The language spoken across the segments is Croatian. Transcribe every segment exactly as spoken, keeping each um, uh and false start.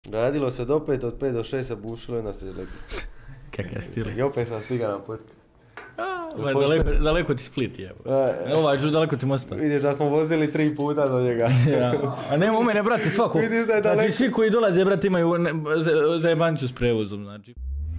Radilo se do pet, od pet do šest se bušilo i onda se leglo. Kakav stil. I opet sam stigao na podcast. Ovaj, daleko, daleko ti Split je. Ovaj, daleko ti Mostar. Vidiš da smo vozili tri puta do njega. Ja. A nema u mene, brate, svako. Vidiš da je daleko. Znači, svi koji dolaze, brate, imaju zajebancu s prevozom, znači.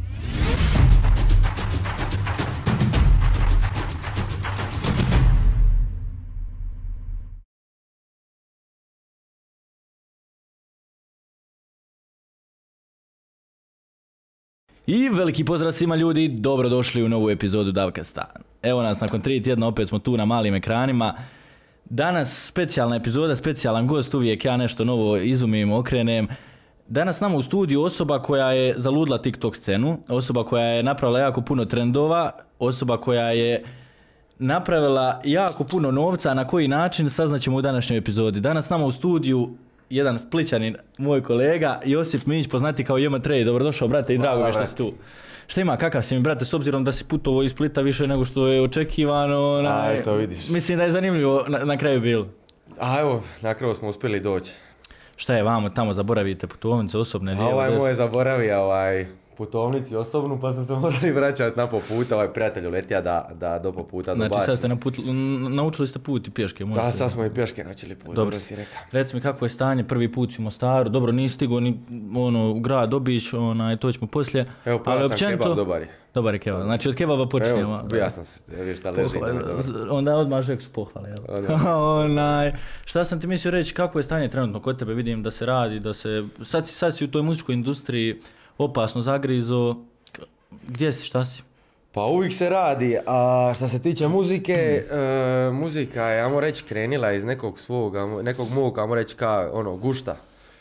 I veliki pozdrav svima ljudi, dobrodošli u novu epizodu Davkasta. Evo nas nakon tri tjedna, opet smo tu na malim ekranima. Danas specijalna epizoda, specijalan gost, uvijek ja nešto novo izumim, okrenem. Danas nama u studiju osoba koja je zaludla TikTok scenu, osoba koja je napravila jako puno trendova, osoba koja je napravila jako puno novca, na koji način saznaćemo u današnjoj epizodi. Danas nama u studiju jedan Splićanin, moj kolega, Josip Mić, poznati kao J M Trade. Dobrodošao, brate, i drago je što si tu. Šta ima, kakav si mi, brate, s obzirom da si putovao iz Splita više nego što je očekivano? Na... A, eto, vidiš. Mislim da je zanimljivo na, na kraju bilo. A evo, na kraju smo uspjeli doći. Šta je vamo tamo, zaboravite putovnice osobne? A ovaj moj je zaboravio ovaj putovnici osobnu, pa sam se morali vraćati na po puta, ovaj prijatelj uletija da, da do po puta dobaci. Znači sad ste naput, naučili ste put i pješke? Da, sad smo i pješke naučili put, dobro, dobro si rekao. Reci mi kako je stanje, prvi put u Mostaru, dobro nisi stigao ni ono, u grad Obić, onaj, to ćemo poslije. Evo, prva sam kebab, dobar je. Dobar je kebab, znači od kebaba počinjemo. Evo, ja sam se, vidiš šta leži. Onda odmah žek su pohvale, jel? Onaj, šta sam ti mislio reći, kako je stanje trenutno kod tebe, vidim da se radi, da se, sad si, sad si u toj muzičkoj industriji, opasno zagrizo, gdje si, šta si? Pa uvijek se radi, a što se tiče muzike, mm. e, muzika je, ajmo reći, krenila iz nekog svog, nekog mog, ajmo reći, ka, ono, gušta.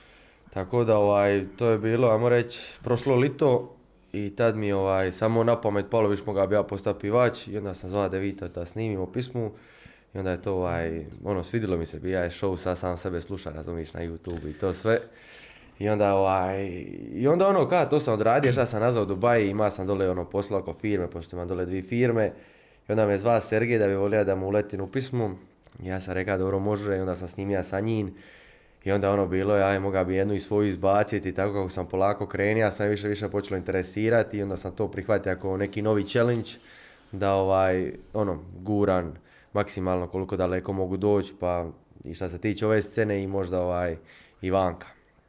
Tako da, ovaj, to je bilo, ajmo reći, prošlo lito i tad mi, ovaj, samo na pamet palo, viš moga bi ja postao pivač i onda sam zvala Devita da snimimo pismu i onda je to, ovaj, ono, svidilo mi se, bija je show, sad sam sebe sluša, razumiš, na YouTube i to sve. I onda, ovaj, i onda ono, kada to sam odradio, šta sam nazvao Dubai, ima sam dole ono posla oko firme, pošto imam dole dvije firme. I onda me zva Sergej da bi volio da mu uletim u pismu. I ja sam rekao dobro može, i onda sam snimio sa njim. I onda ono bilo, ja moga bi jednu i svoju izbaciti i tako kako sam polako krenio, ja sam više više počelo interesirati i onda sam to prihvatio kao neki novi challenge da ovaj, ono, guran maksimalno koliko daleko mogu doći, pa i šta se tiče ove scene i možda ovaj, i vanka.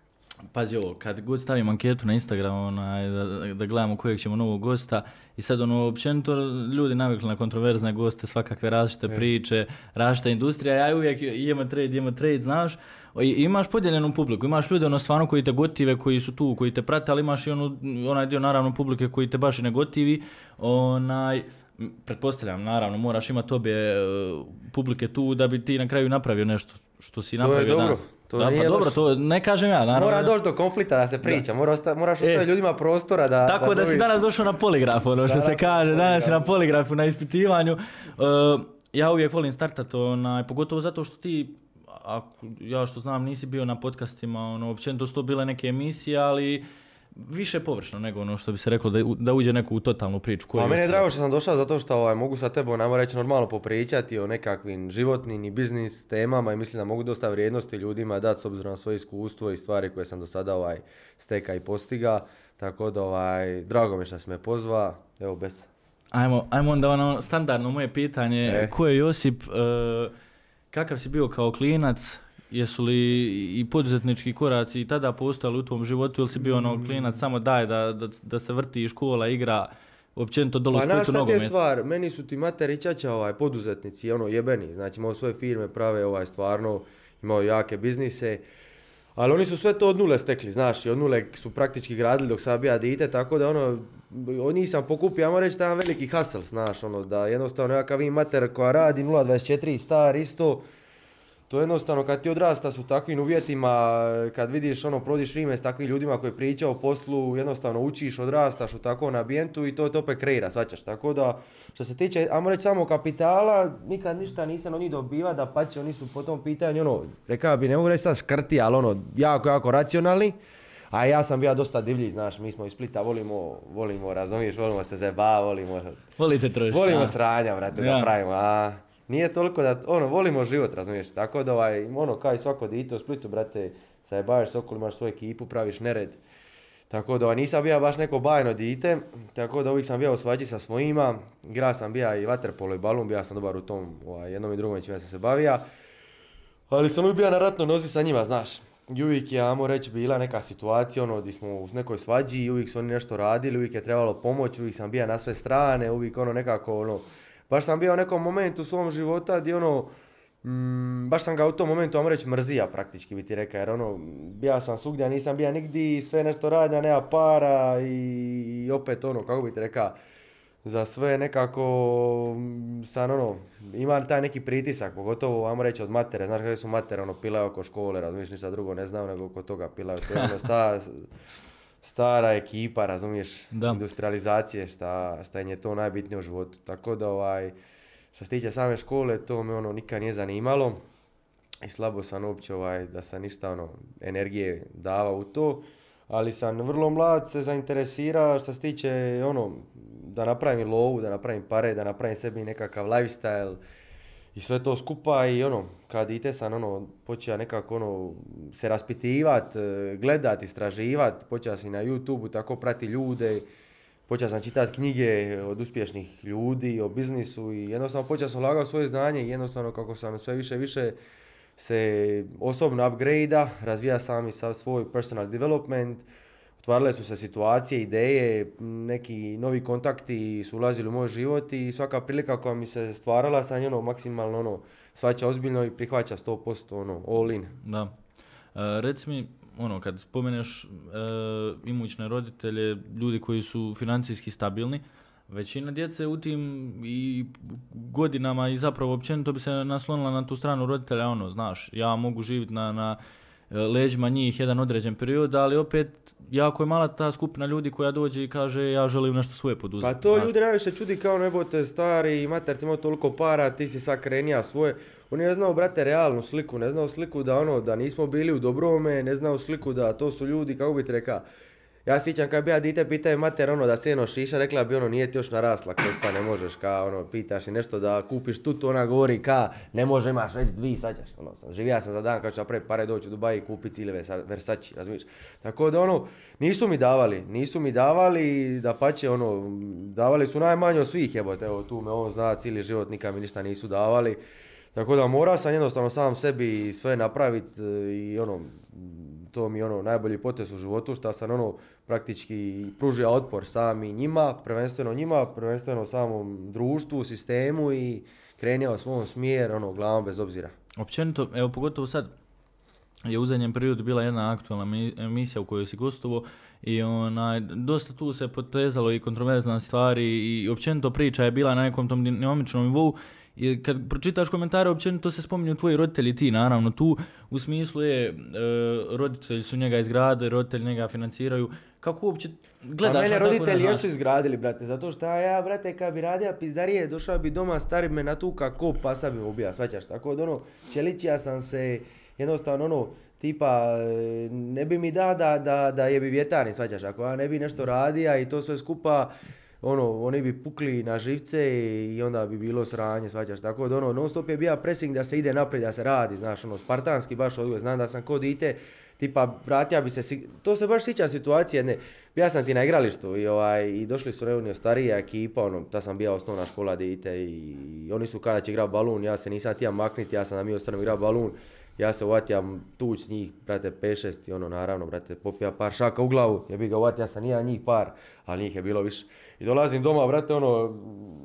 Pazi ovo, kad god stavim anketu na Instagram, onaj, da, da gledamo kojeg ćemo novog gosta i sad ono, općenito ljudi navikli na kontroverzne goste, svakakve različite e. priče, različita industrija, ja uvijek imam trade, imam trade, znaš, i imaš podijeljenu publiku, imaš ljude ono stvarno koji te gotive, koji su tu, koji te prate, ali imaš i ono, onaj dio naravno publike koji te baš i ne gotivi, onaj, pretpostavljam, naravno, moraš imati obje publike tu da bi ti na kraju napravio nešto što si napravio danas. To da, pa dobro, to ne kažem ja, naravno. Mora doći do konflikta da se priča, Mora osta, moraš ostaviti e, ljudima prostora da... Tako da, da si danas došao na poligraf, ono što se kaže, danas si na poligrafu, na ispitivanju. Uh, ja uvijek volim startati, onaj, pogotovo zato što ti, ako, ja što znam, nisi bio na podcastima, ono, općenito su to bile neke emisije, ali... više površno nego ono što bi se reklo da, da uđe neku u totalnu priču. Pa meni je drago što sam došao zato što ovaj, mogu sa tebom nama reći normalno popričati o nekakvim životnim i biznis temama i mislim da mogu dosta vrijednosti ljudima dati s obzirom na svoje iskustvo i stvari koje sam do sada ovaj, steka i postiga. Tako da ovaj, drago mi što si me pozva. Evo bez. Ajmo, ajmo onda ono standardno moje pitanje. E. Ko je Josip? Uh, kakav si bio kao klinac? Jesu li i poduzetnički koraci i tada postojali u tvom životu ili si bio ono klinac samo daj da, da, da se vrti škola, igra, općenito dolu pa, u Splitu nogomet? Pa naš stvar, meni su ti materi čača ovaj, poduzetnici, ono jebeni, znači imao svoje firme, prave ovaj, stvarno, imao jake biznise, ali oni su sve to od nule stekli, znaš, i od nule su praktički gradili dok sam bija dite, tako da ono, nisam pokupio, ajmo reći taj veliki hustle, znaš, ono, da jednostavno ja kao vi mater koja radi nula dvadeset četiri star isto, to jednostavno kad ti odrasta su takvim uvjetima, kad vidiš ono, prodiš vrijeme s takvim ljudima koji pričaju o poslu, jednostavno učiš, odrastaš u takvom ambijentu i to to opet kreira, svačaš. Tako da, što se tiče, ajmo reći samo kapitala, nikad ništa nisam od njih dobiva, da pače, oni su po tom pitanju, ono, rekao bi, ne mogu reći sad škrti, ali ono, jako, jako racionalni. A ja sam bio dosta divlji, znaš, mi smo iz Splita, volimo, volimo, razumiješ, volimo se zeba, volimo... Volite trošiti. Volimo sranja, brate, ja. Da pravimo, a... Nije toliko da, ono, volimo život, razumiješ, tako da ovaj, ono, kao i svako dito u Splitu, brate, zajebaviš se okolo, imaš svoju ekipu, praviš nered. Tako da nisam bio baš neko bajno dite, tako da uvijek sam bio u svađi sa svojima, igra sam bio i vaterpolo i balun, bio sam dobar u tom ovaj, jednom i drugom čime sam se bavio. Ali sam uvijek bio na ratnoj nozi sa njima, znaš. I uvijek je, ajmo reći, bila neka situacija, ono, gdje smo u nekoj svađi i uvijek su oni nešto radili, uvijek je trebalo pomoć, uvijek sam bio na sve strane, uvijek ono nekako, ono, baš sam bio u nekom momentu u svom života gdje ono, mm, baš sam ga u tom momentu, ajmo reći, mrzija praktički bi ti rekao, jer ono, bio sam svugdje, nisam bio nigdje, sve nešto radi, a nema para i, i opet ono, kako bi ti rekao, za sve nekako sam ono, ima taj neki pritisak, pogotovo, ajmo reći, od matere, znaš kakve su matere, ono, pilaju oko škole, razumiješ, ništa drugo ne znam, nego oko toga pilaju, to je ono sta, stara ekipa, razumiješ, da. Industrializacije, šta, šta im je to najbitnije u životu, tako da, ovaj, što se tiče same škole, to me ono nikad nije zanimalo i slabo sam uopće, ovaj, da sam ništa, ono, energije davao u to. Ali sam vrlo mlad se zainteresirao što se tiče ono, da napravim lovu, da napravim pare, da napravim sebi nekakav lifestyle i sve to skupa i ono, kad dite sam ono, počeo nekako ono, se raspitivat, gledat, istraživat, počeo sam i na YouTubeu tako prati ljude, počeo sam čitati knjige od uspješnih ljudi, o biznisu i jednostavno počeo sam ulagati svoje znanje i jednostavno kako sam sve više i više se osobno upgrade-a, razvija sam i svoj personal development, otvarale su se situacije, ideje, neki novi kontakti su ulazili u moj život i svaka prilika koja mi se stvarala sam ono, maksimalno ono, shvaća ozbiljno i prihvaća sto posto ono, all in. Da. E, reci mi, ono, kad spomeneš e, imućne roditelje, ljudi koji su financijski stabilni, većina djece u tim i godinama i zapravo općenito bi se naslonila na tu stranu roditelja, ono, znaš, ja mogu živjeti na, na leđima njih jedan određen period, ali opet jako je mala ta skupina ljudi koja dođe i kaže ja želim nešto svoje poduzeti. Pa to znaš. ljudi najviše čudi kao nebote stari, mater ti imao toliko para, ti si sad krenija svoje. Oni ne znaju, brate, realnu sliku, ne znaju sliku da ono, da nismo bili u dobrome, ne znaju sliku da to su ljudi, kako bi ti rekao. Ja sjećam kad bi ja dite pitao mater ono da se ono šiša, rekla bi ono nije ti još narasla kosa, ne možeš ka ono pitaš i nešto da kupiš tutu, ona govori ka ne može imaš već dvi, svađaš, ono sam, živija sam za dan kad ću napraviti pare doći u Dubai i kupiti cijeli Versace, razumiješ. Tako da ono, nisu mi davali, nisu mi davali, da pače ono, davali su najmanje od svih jebote, evo tu me on zna cijeli život, nikad mi ništa nisu davali. Tako da mora sam jednostavno sam sebi sve napraviti i ono, to mi je ono najbolji potez u životu što sam ono praktički pružio otpor sami njima, prvenstveno njima, prvenstveno samom društvu, sistemu i krenio u svom smjer, ono, glavom bez obzira. Općenito, evo pogotovo sad je u zadnjem periodu bila jedna aktualna emisija u kojoj si gostovao i onaj, dosta tu se potezalo i kontroverzna stvari i općenito priča je bila na nekom tom dinamičnom nivou. I kad pročitaš komentare, općenito se spominju tvoji roditelji, ti naravno tu, u smislu je, e, roditelji su njega izgradili, roditelji njega financiraju, kako uopće gledaš na na mene tako roditelji ne još su izgradili, brate, zato što ja, brate, kad bi radio pizdarije, došao bi doma, stari me natuka ko pasa bi me ubija, svaćaš, tako da ono, čeličija sam se, jednostavno ono, tipa, ne bi mi da da, da, da je bi vjetarni, svaćaš, ako ja ne bi nešto radija i to sve skupa, ono, oni bi pukli na živce i onda bi bilo sranje, svaćaš, tako da ono, non stop je bio pressing da se ide naprijed, da se radi, znaš, ono, spartanski baš odgoj, znam da sam ko dite, tipa, vratio bi se, to se baš sjećam situacije jedne, ja sam ti na igralištu i, ovaj, i došli su reunio starija ekipa, ono, ta sam bio osnovna škola dite i, i oni su kada će igrati balun, ja se nisam htio makniti, ja sam da mi ostanem igrati balun, ja se uvatijam tuć njih, brate, pet šest i ono, naravno, brate, popija par šaka u glavu, ja bi ga uvatio, ja sam nija njih par, ali njih je bilo više. I dolazim doma, brate, ono,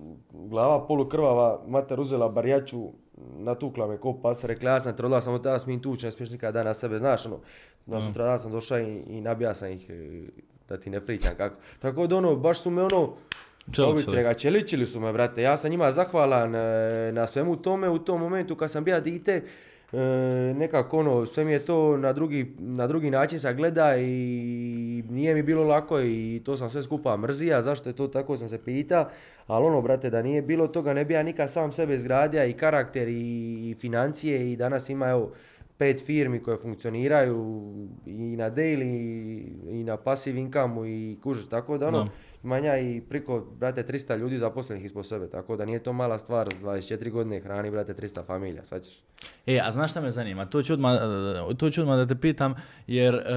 glava polukrvava, mater uzela barjaču, natukla me ko pas, rekla ja sam te rodila, samo tada smijem tuć, ne smiješ nikada dan na sebe, znaš, ono, na sutra dan sam došao i, i nabija sam ih, da ti ne pričam kako. Tako da ono, baš su me ono, Čeličili. čeličili su me, brate, ja sam njima zahvalan na svemu tome, u tom momentu kad sam bio dite, E, nekako ono, sve mi je to na drugi, na drugi način se gleda i nije mi bilo lako i to sam sve skupa mrzija, zašto je to tako sam se pita, ali ono, brate, da nije bilo toga ne bi ja nikad sam sebe izgradio i karakter i, i financije i danas ima evo pet firmi koje funkcioniraju i na daily i na pasiv inkamu i kužiš, tako da ono, No. imam ja i priko, brate, tristo ljudi zaposlenih ispod sebe, tako da nije to mala stvar, s dvadeset četiri godine hrani, brate, tristo familija, svaćaš. E, a znaš šta me zanima? To ću odmah, e, to ću odmah da te pitam, jer e,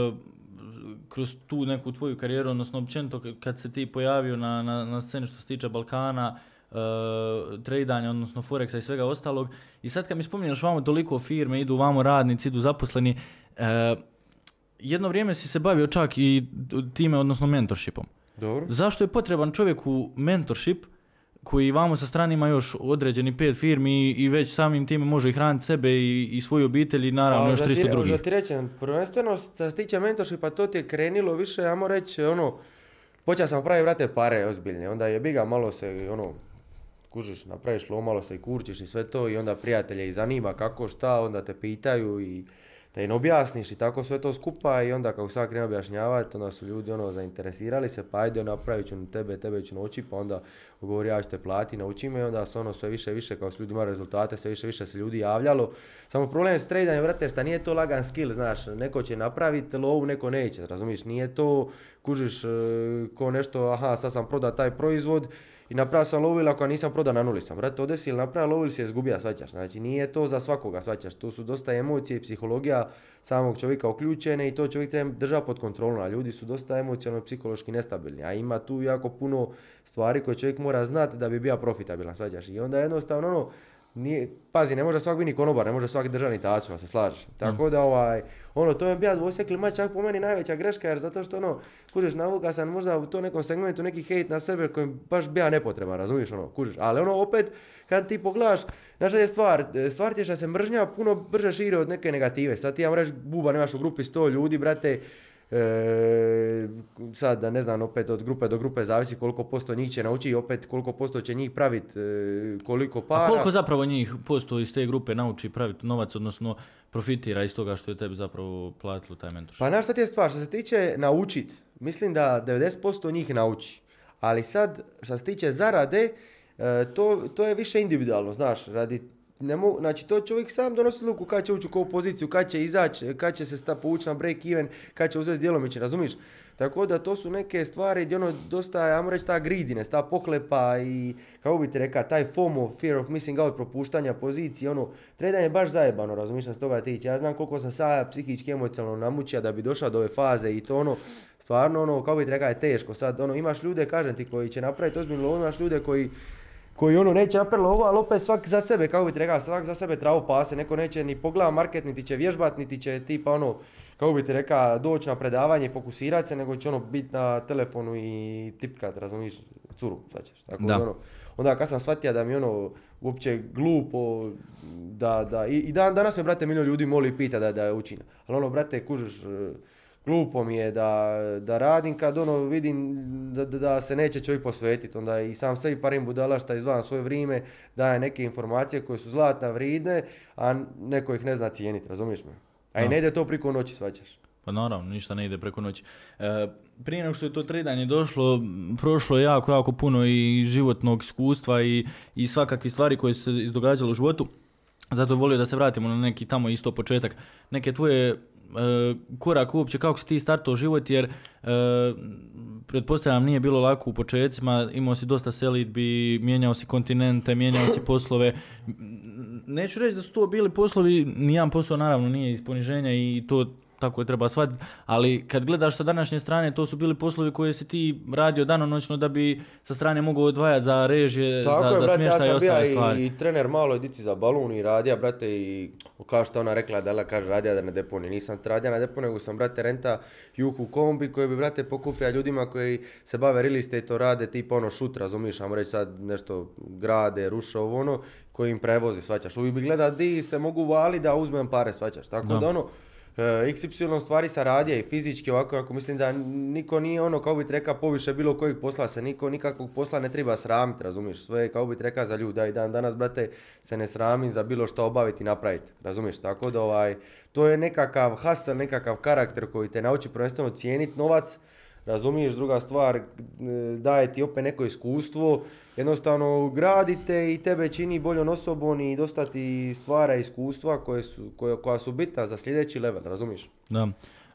kroz tu neku tvoju karijeru, odnosno općenito k- kad se ti pojavio na, na, na sceni što se tiče Balkana, e, tradanja, odnosno Forexa i svega ostalog, i sad kad mi spominješ vamo toliko firme, idu vamo radnici, idu zaposleni, e, jedno vrijeme si se bavio čak i time, odnosno mentorshipom. Dobro. Zašto je potreban čovjeku mentorship koji vamo sa strane ima još određeni pet firmi i već samim time može i hraniti sebe i, i svoju obitelj i naravno A, još da ti tristo re- drugih. Da ti rečem, prvenstveno što se tiče mentorshipa, to ti je krenilo više, ajmo reći, ono, počeo sam praviti, vrate, pare ozbiljne, onda je biga, malo se, ono, kužiš, napraviš lo, malo se i kurčiš i sve to i onda prijatelje i zanima kako, šta, onda te pitaju i da im objasniš i tako sve to skupa i onda kako sad krenu objašnjavati, onda su ljudi ono zainteresirali se, pa ajde napravit ću tebe, tebe ću naučiti, pa onda govori ja ću te plati, nauči me i onda se ono sve više više, kao su ljudi imali rezultate, sve više više se ljudi javljalo. Samo problem je s tradanjem, vrate, šta nije to lagan skill, znaš, neko će napraviti lovu, neko neće, razumiješ, nije to, kužiš, e, ko nešto, aha, sad sam prodao taj proizvod, i napravio sam lovu ili ako nisam prodao na nuli sam. Brate, ovdje si ili napravio lovu ili si je izgubio, svaćaš. Znači nije to za svakoga, svaćaš. Tu su dosta emocije i psihologija samog čovjeka uključene i to čovjek treba držati pod kontrolom. A ljudi su dosta emocionalno i psihološki nestabilni. A ima tu jako puno stvari koje čovjek mora znati da bi bio profitabilan, svaćaš. I onda jednostavno ono, nije, pazi, ne može svak biti ni konobar, ne može svaki državni tacu, se slažeš. Tako da ovaj, ono, to je bio dvosjekli mač, čak po meni najveća greška, jer zato što ono, kužiš, navuka sam možda u to nekom segmentu neki hejt na sebe koji baš bija nepotreban, razumiješ ono, kužiš, ali ono opet, kad ti pogledaš, znaš šta je stvar, stvar ti je što se mržnja puno brže širi od neke negative, sad ti ja reći, buba, nemaš u grupi sto ljudi, brate, E, sad da ne znam, opet od grupe do grupe zavisi koliko posto njih će naučiti i opet koliko posto će njih praviti e, koliko para. A koliko zapravo njih posto iz te grupe nauči praviti novac, odnosno profitira iz toga što je tebi zapravo platilo taj mentorship? Pa znaš šta ti je stvar, što se tiče naučit, mislim da devedeset posto njih nauči, ali sad što se tiče zarade, e, to, to je više individualno, znaš, radi ne mogu, znači to čovjek sam donosi odluku kad će ući u koju poziciju, kad će izaći, kad će se sta povući na break even, kad će uzeti djelomično, razumiješ? Tako da to su neke stvari gdje ono dosta, ajmo reći, ta greediness, ta pohlepa i, kako bi ti rekao, taj FOMO, fear of missing out, propuštanja pozicije, ono, tradanje je baš zajebano, razumiješ, što se toga tiče. Ja znam koliko sam sad psihički, emocionalno namučio da bi došao do ove faze i to ono, stvarno ono, kako bi ti rekao, je teško. Sad, ono, imaš ljude, kažem ti, koji će napraviti ozbiljno lovu, imaš ljude koji koji ono neće napraviti ovo, ali opet svak za sebe, kako bi ti rekao, svak za sebe travu pase, neko neće ni pogledati market, niti će vježbat, niti će tipa ono, kako bi ti rekao, doći na predavanje i fokusirati se, nego će ono biti na telefonu i tipkat, razumiješ, curu, značiš. Tako da. Ono, onda kad sam shvatio da mi ono uopće glupo, da, da, i, i dan, danas me, brate, milion ljudi moli i pita da, da učim, ali ono, brate, kužiš, glupo mi je da, da radim kad ono vidim da, da, da se neće čovjek posvetiti, onda i sam sebi parim budala šta izdvajam svoje vrijeme, daje neke informacije koje su zlatna vrijedne, a neko ih ne zna cijeniti, razumiješ me? A i ne ide to priko noći, svaćaš. Pa naravno, ništa ne ide preko noći. E, prije nego što je to tradanje došlo, prošlo je jako, jako puno i životnog iskustva i, i svakakvih stvari koje su se izdogađale u životu. Zato volio da se vratimo na neki tamo isto početak. Neke tvoje E, korak uopće kako si ti startao život, jer e, pretpostavljam nije bilo lako u početcima, imao si dosta selidbi, mijenjao si kontinente, mijenjao si poslove. Neću reći da su to bili poslovi, nijedan posao naravno nije iz poniženja i to tako je treba shvatiti, ali kad gledaš sa današnje strane, to su bili poslovi koje si ti radio danonoćno da bi sa strane mogao odvajati za režije, tako za, je, za brate, smještaj ja i ostale i, stvari. i trener malo dici za balun i radija, brate, i kao što ona rekla da kaže radija da na deponi. Nisam radija na deponi, nego sam, brate, renta juhu kombi koji bi, brate, pokupio ljudima koji se bave real estate, rade tipa ono šut, razumiješ, ajmo reći sad nešto grade, ruše ovo ono, koji im prevozi, svaćaš. Uvijek bi gleda di se mogu vali da uzmem pare, svaćaš. Tako da, da ono, iks ipsilon stvari sa radija i fizički ovako, ako mislim da niko nije ono, kao bi ti rekao, poviše bilo kojeg posla, se niko nikakvog posla ne treba sramiti, razumiješ, sve je kao bi ti rekao za ljuda i dan danas, brate, se ne sramim za bilo što obaviti i napraviti, razumiješ, tako da ovaj, to je nekakav hustle, nekakav karakter koji te nauči prvenstveno cijeniti novac, razumiješ, druga stvar, daje ti opet neko iskustvo, jednostavno gradite i tebe čini boljom osobom i dosta ti stvara iskustva koje su, koje, koja su bitna za sljedeći level, razumiješ? Da.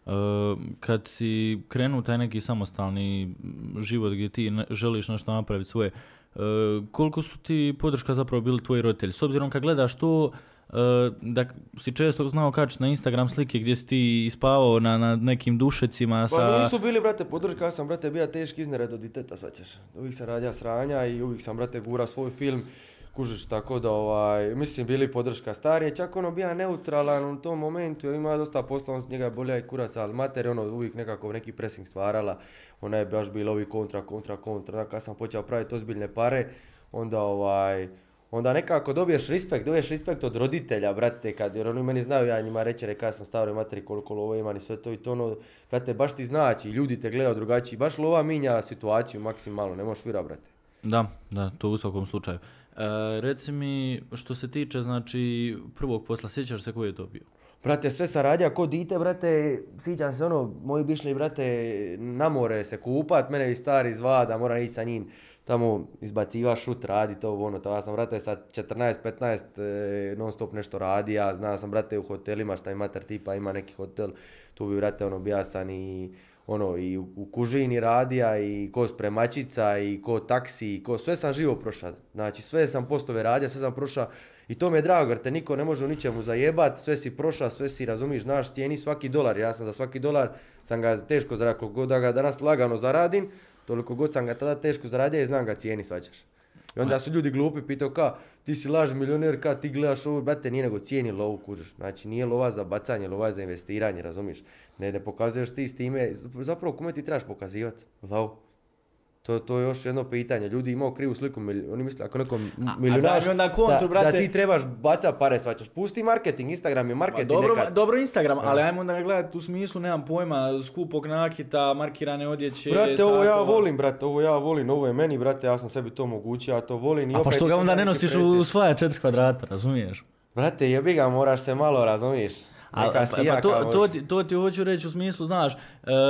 kad si krenuo taj neki samostalni život gdje ti ne, želiš nešto napraviti svoje, uh, koliko su ti podrška zapravo bili tvoji roditelji? S obzirom kad gledaš to, Uh, da si često znao kačiti na Instagram slike gdje si ti ispavao na, na nekim dušecima sa... Pa nisu bili, brate, podrška, ja sam, brate, bio teški iznered od diteta, sad ćeš. Uvijek sam radija sranja i uvijek sam, brate, gura svoj film, kužiš, tako da, ovaj, mislim, bili podrška starije, čak ono bija neutralan u tom momentu, ima dosta posla, on s njega bolja i kurac, ali mater, ono, uvijek nekako neki pressing stvarala, ona je baš bila ovi kontra, kontra, kontra, kad sam počeo praviti ozbiljne pare, onda, ovaj, onda nekako dobiješ respekt, dobiješ respekt od roditelja, brate, kad, jer oni meni znaju, ja njima reći, rekao sam staroj materi koliko lova imam i sve to i to, ono, brate, baš ti znači, ljudi te gledaju drugačiji, baš lova minja situaciju maksimalno, ne možeš vira, brate. Da, da, to u svakom slučaju. E, reci mi, što se tiče, znači, prvog posla, sjećaš se koji je to bio? Brate, sve sam radija ko dite, brate, sjećam se ono, moji bi išli, brate, na more se kupat, mene i stari zva da moram ići sa njim. Tamo izbaciva šut, radi to, ono, to ja sam, brate, sa četrnaest petnaest e, non stop nešto radija, znao sam, brate, u hotelima, šta je mater tipa, ima neki hotel, tu bi, brate, ono, bija sam i, ono, i u, u kužini radija, i ko spremačica, i ko taksi, i ko, sve sam živo prošao, znači, sve sam postove radija, sve sam prošao, i to mi je drago, jer te niko ne može u ničemu zajebat, sve si prošao, sve si, razumiš, znaš, cijeni svaki dolar, ja sam za svaki dolar, sam ga teško zaradio, koliko god da ga danas lagano zaradim, toliko god sam ga tada teško zaradio i znam ga cijeni, svaćaš. I onda su ljudi glupi, pitao ka, ti si laž milioner, ka ti gledaš ovo, brate, nije nego cijeni lovu, kužiš. Znači nije lova za bacanje, lova za investiranje, razumiš. Ne, ne pokazuješ ti s time, zapravo kome ti trebaš pokazivati? Lov. To, to je još jedno pitanje. Ljudi imaju krivu sliku, oni misle ako neko milionaš, da, da ti trebaš bacat pare, svačaš. Pusti marketing, Instagram je marketing dobro, nekad. dobro Instagram, ali ajmo onda gledati u smislu, nemam pojma, skupog nakita, markirane odjeće. Brate, ovo ja volim, brate, ovo ja volim, ovo je meni, brate, ja sam sebi to omogućio, ja to volim. I a opet, pa što ga onda ne nosiš u svoja četiri kvadrata, razumiješ? Brate, jebi ga, moraš se malo, razumiješ. A, pa, pa to, to, ti, to ti hoću reći u smislu, znaš, e,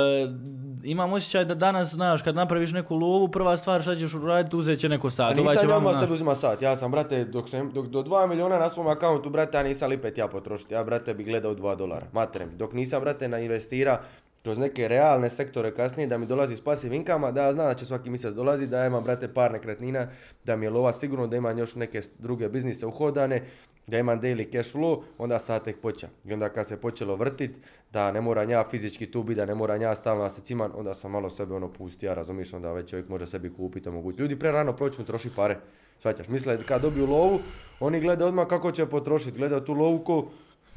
imam osjećaj da danas, znaš, kad napraviš neku lovu, prva stvar šta ćeš uraditi, uzet će neko sat. A nisam ja sebi uzima sat, ja sam, brate, dok sam, dok, do dva miliona na svom akauntu, brate, ja nisam lipet ja potrošiti, ja, brate, bi gledao dva dolara, materem. Dok nisam, brate, na investira kroz neke realne sektore kasnije, da mi dolazi s pasiv inkama, da ja znam da će svaki mjesec dolazi, da ja imam, brate, par nekretnina, da mi je lova sigurno, da imam još neke druge biznise uhodane, da imam daily cash flow, onda sad tek počeo. I onda kad se počelo vrtit, da ne moram ja fizički tu biti, da ne moram ja stalno da se ciman, onda sam malo sebe ono pustio, ja razumiš, onda već čovjek može sebi kupiti, omogućiti. Ljudi pre rano proći mu troši pare, shvaćaš, misle kad dobiju lovu, oni gledaju odmah kako će potrošiti, gledaju tu lovu ko,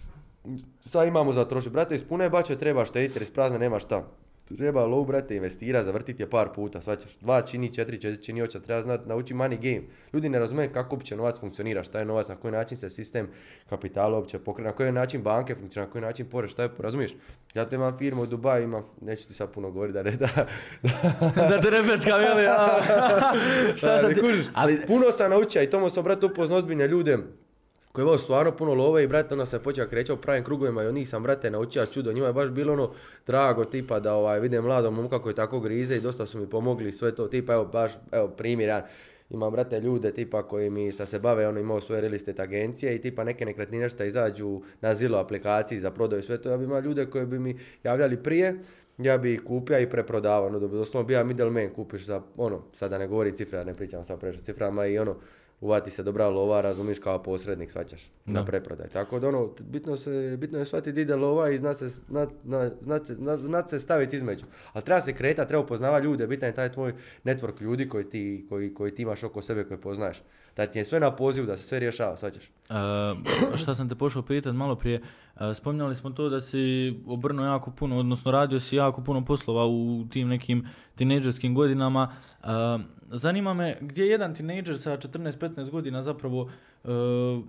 sad imamo za trošiti, brate, iz pune bače treba štediti jer iz prazne nema šta. Treba lovu, brate, investira, zavrtiti je par puta, svačaš. Dva čini, četiri, četiri čini oča, treba znati, nauči money game. Ljudi ne razumiju kako uopće novac funkcionira, šta je novac, na koji način se sistem kapitala uopće pokrene, na koji način banke funkcionira, na koji način porez, šta je, razumiješ? Zato imam firmu u Dubaju, imam, neću ti sad puno govoriti da ne da... Da, da te ne peckam, jel ja? Šta sam ti... Ali puno sam naučio i tomu sam, brate, upoznao ozbiljne ljude koji imao stvarno puno love i, brate, onda se počeo krećao u pravim krugovima i od njih sam, brate, naučio čudo. Njima je baš bilo ono drago, tipa, da ovaj, vidim mladom momka koji tako grize i dosta su mi pomogli sve to, tipa, evo, baš, evo, primjer, ja imam, brate, ljude, tipa, koji mi šta se bave, ono, imao svoje real estate agencije i, tipa, neke nekretnine što izađu na Zillow aplikaciji za prodaju, sve to, ja bi imao ljude koji bi mi javljali prije, ja bi ih kupio i preprodavao, ono, doslovno bija middleman, kupiš za, ono, sada ne govori cifre, ne pričam sad previše ciframa i, ono, uvati se dobra lova, razumiš, kao posrednik, svaćaš, na preprodaj. Tako da ono, bitno, se, bitno je shvatiti di ide lova i znat se, znat, na, znat se, znat se staviti između. Ali treba se kretati, treba upoznavati ljude, bitan je taj tvoj network ljudi koji ti, koji, koji ti imaš oko sebe, koji poznaješ. Da ti je sve na pozivu, da se sve rješava, svaćaš. Uh, šta sam te pošao pitati malo prije, uh, spominjali smo to da si obrnuo jako puno, odnosno radio si jako puno poslova u tim nekim tinejdžerskim godinama. Uh, zanima me gdje jedan tinejdžer sa četrnaest petnaest godina zapravo uh, uh,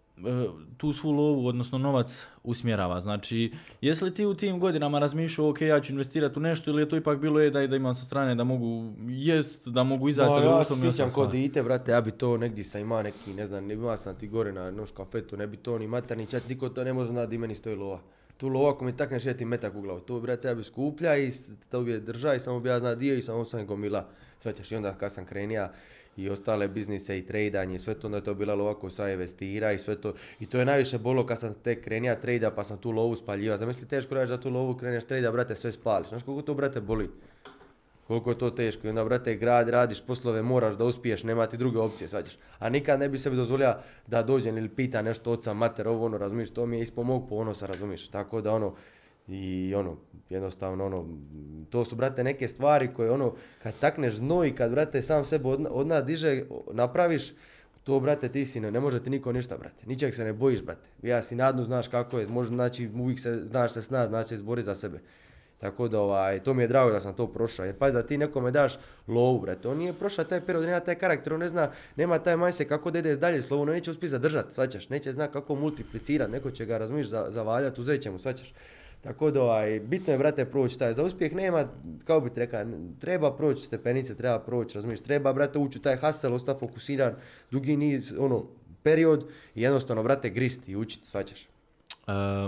tu svu lovu, odnosno novac usmjerava. Znači, jesi li ti u tim godinama razmišljao, ok, ja ću investirati u nešto, ili je to ipak bilo je da, da imam sa strane da mogu jest, da mogu izaći sa društvom? Ja se sjećam kod dite, brate, ja bi to negdje sam imao neki, ne znam, ne imao sam ti gore na noš kafetu, ne bi to ni mater, ni čat, niko to ne može znati da meni stoji lova. Tu lovo ako mi takneš je ti metak u glavu. Tu, brate, ja bi skuplja i to bi je drža i samo bi ja zna dio i samo sam gomila. Svaćaš, i onda kad sam krenija i ostale biznise i tradanje i sve to, onda je to bila lova koju sam investira i sve to. I to je najviše bolo kad sam tek krenija trada pa sam tu lovu spaljiva. Zamisli teško reći da tu lovu kreneš trada, brate, sve spališ. Znaš koliko to, brate, boli? Koliko je to teško. I onda, brate, grad, radiš poslove, moraš da uspiješ, nema ti druge opcije, svađaš. A nikad ne bi sebi dozvolio da dođem ili pita nešto oca, mater, ovo, ono, razumiješ, to mi je ispod mog ponosa, razumiješ. Tako da, ono, i ono, jednostavno, ono, to su, brate, neke stvari koje, ono, kad takneš dno i kad, brate, sam sebe od, odna diže, napraviš, to, brate, ti si, ne, ne može ti niko ništa, brate. Ničeg se ne bojiš, brate. Ja si nadnu, znaš kako je, možda, znači, uvijek se, znaš se sna, znači, izbori za sebe. Tako da, ovaj, to mi je drago da sam to prošao. Jer pazi da ti nekome daš lovu, brate. On nije prošao taj period, nema taj karakter, on ne zna, nema taj mindset kako da ide dalje s lovom, on neće uspjeti zadržati, svaćaš. Neće zna kako multiplicirati, neko će ga, razumiješ, za, zavaljati, uzet će mu, svaćaš. Tako da, ovaj, bitno je, brate, proći taj. Za uspjeh nema, kao bi ti rekao, treba proći stepenice, treba proći, razumiješ. Treba, brate, ući u taj hustle, ostati fokusiran, dugi niz, ono, period i jednostavno, brate, gristi i učiti, svaćaš. Uh...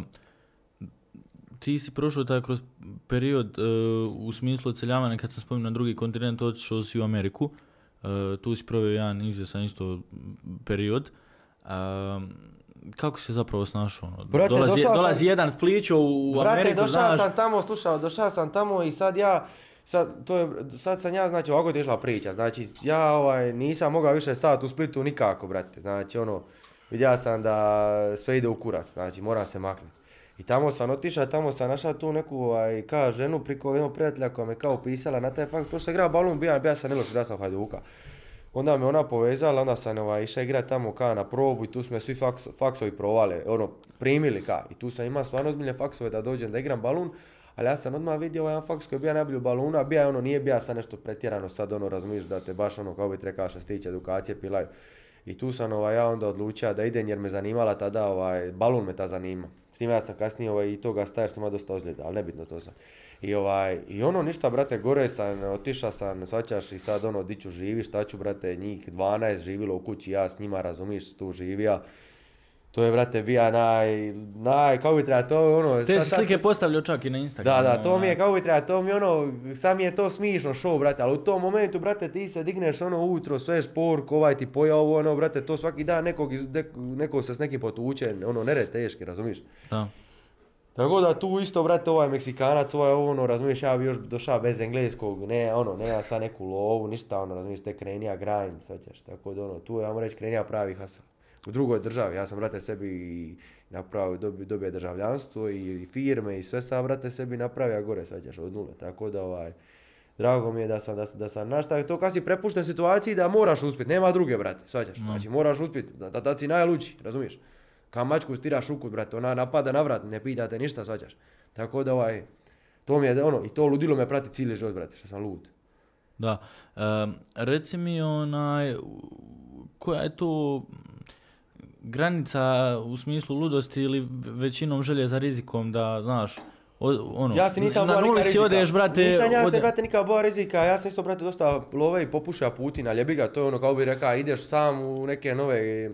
Ti si prošao taj kroz period uh, u smislu odseljavanja, kad sam spomenuo na drugi kontinent, otišao si u Ameriku. Uh, tu si proveo jedan izvjesan isto period. Uh, kako si zapravo snašao? Ono? Brate, dolazi dolazi sam, jedan spličo u brate, Ameriku, došao znaš. sam tamo, slušao, došao sam tamo i sad ja, sad, to je, sad sam ja, znači, ovako je išla priča. Znači, ja ovaj, nisam mogao više staviti u Splitu nikako, brate. Znači, ono, vidio sam da sve ide u kurac, znači, moram se maknuti. I tamo sam otišao, tamo sam našao tu neku ovaj, ka ženu priko jednog prijatelja koja me kao pisala na taj fakt, pošto je igrao balun, bija, bija sam neloš, ja sam Hajduka. Onda me ona povezala, onda sam ovaj, išao igrati tamo ka na probu i tu su me svi faks, faksovi provali, ono, primili ka. I tu sam imao stvarno ozbiljne faksove da dođem da igram balun, ali ja sam odmah vidio ovaj jedan faks koji je bio najbolji u baluna, bija ono, nije bija sad nešto pretjerano, sad ono, razumiješ da te baš ono, kao bi ti rekao što se tiče edukacije pilaju. I tu sam ovaj, ja onda odlučio da idem jer me zanimala tada, ovaj, balun me ta zanima. S njima ja sam kasnije ovaj, i toga stajao, sam imao dosta ozljeda, ali nebitno to sam. I, ovaj, i ono ništa, brate, gore sam, otišao sam, svaćaš i sad ono, di ću živi, šta ću, brate, njih dvanaest živilo u kući, ja s njima, razumiš, tu živija. To je, brate, bija naj, naj, kako bi treba, to ono... Te si slike postavljao čak i na Instagramu. Da, da, to mi je, kako bi treba, to mi je ono, sad mi je to smišno show, brate, ali u tom momentu, brate, ti se digneš ono ujutro, sve špork, ovaj ti pojao ovo, ono, brate, to svaki dan nekog, nekog se s nekim potuče, ono, nered teški, razumiš? Da. Tako da tu isto, brate, ovaj Meksikanac, ovaj ono, razumiješ, ja bi još došao bez engleskog, ne, ono, ne, ja sad neku lovu, ništa, ono, razumiješ, te krenija grind, svaćaš, tako da, ono, tu je, ajmo reći, krenija pravi hustle. U drugoj državi, ja sam, brate, sebi napravio, dobio, dobio državljanstvo i firme i sve sam, brate, sebi napravio gore, svaćaš, od nule, tako da, ovaj, drago mi je da sam, da, da sam našta, to kad si prepušten situaciji da moraš uspjeti, nema druge, brate, svaćaš, no. Znači, moraš uspjeti, da, da, da si najluči, razumiješ? Kao mačku stiraš u kut, brate, ona napada na vrat, ne pitate ništa, svaćaš. Tako da, ovaj, to mi je, ono, i to ludilo me prati cijeli život, brate, što sam lud. Da, um, reci mi onaj, koja je to granica u smislu ludosti ili većinom želje za rizikom da, znaš, ono, ja se nisam na nuli si odeš, brate, nisam ja ode... se, brate, nikad boja rizika, ja sam isto, brate, dosta love i popuša putina, ljebiga, to je ono, kao bi rekao, ideš sam u neke nove, e,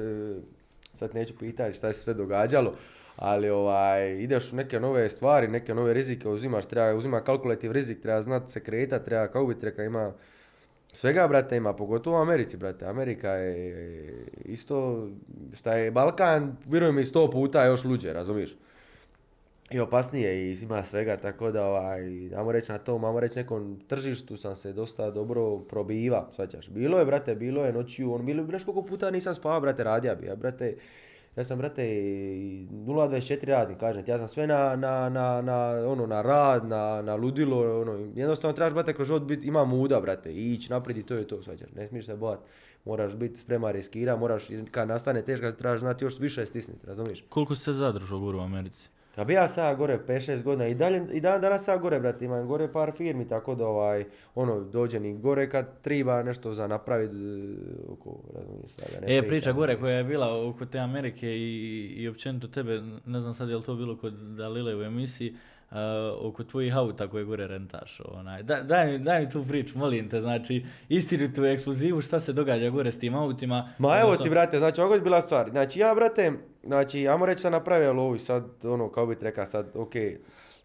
sad neću pitati šta se sve događalo, ali ovaj, ideš u neke nove stvari, neke nove rizike uzimaš, treba uzima kalkulativ rizik, treba znati se kretati, treba, kao bi rekao, ima svega, brate, ima, pogotovo u Americi, brate. Amerika je isto, šta je Balkan, vjerujem mi sto puta još luđe, razumiješ? I opasnije i ima svega, tako da, ovaj, ajmo reći na tom, ajmo reći nekom tržištu sam se dosta dobro probiva, svaćaš. Bilo je, brate, bilo je noću, on bilo, znaš koliko puta nisam spavao, brate, radija bi, ja, brate, ja sam, brate, nula dvadeset četiri radnik, kažem ti, ja sam sve na, na, na, na, ono, na rad, na, na ludilo, ono, jednostavno trebaš, brate, kroz život biti, ima muda, brate, ići naprijed i to je to, svaćaš, ne smiješ se bojati, moraš biti spreman riskira, moraš, kad nastane teška, trebaš znati još više stisniti, razumiješ? Koliko si se zadržao gore u Americi? Da bi ja sad gore pet šest godina i dalje, i dan danas sad gore, brate, imam gore par firmi, tako da, ovaj, ono, dođem i gore kad treba nešto za napraviti, oko, razumiješ, sada ne E, priča gore koja je bila oko te Amerike i, i općenito tebe, ne znam sad je li to bilo kod Dalile u emisiji, uh, oko tvojih auta koje gore rentaš. Onaj. Da, daj, mi, daj mi tu priču, molim te, znači istinitu ekskluzivu, šta se događa gore s tim autima. Ma evo ti, brate, znači ovo je bila stvar. Znači ja, brate, znači, ajmo reći sam napravio lovu i sad, ono, kao bi ti rekao, sad, okej, okay,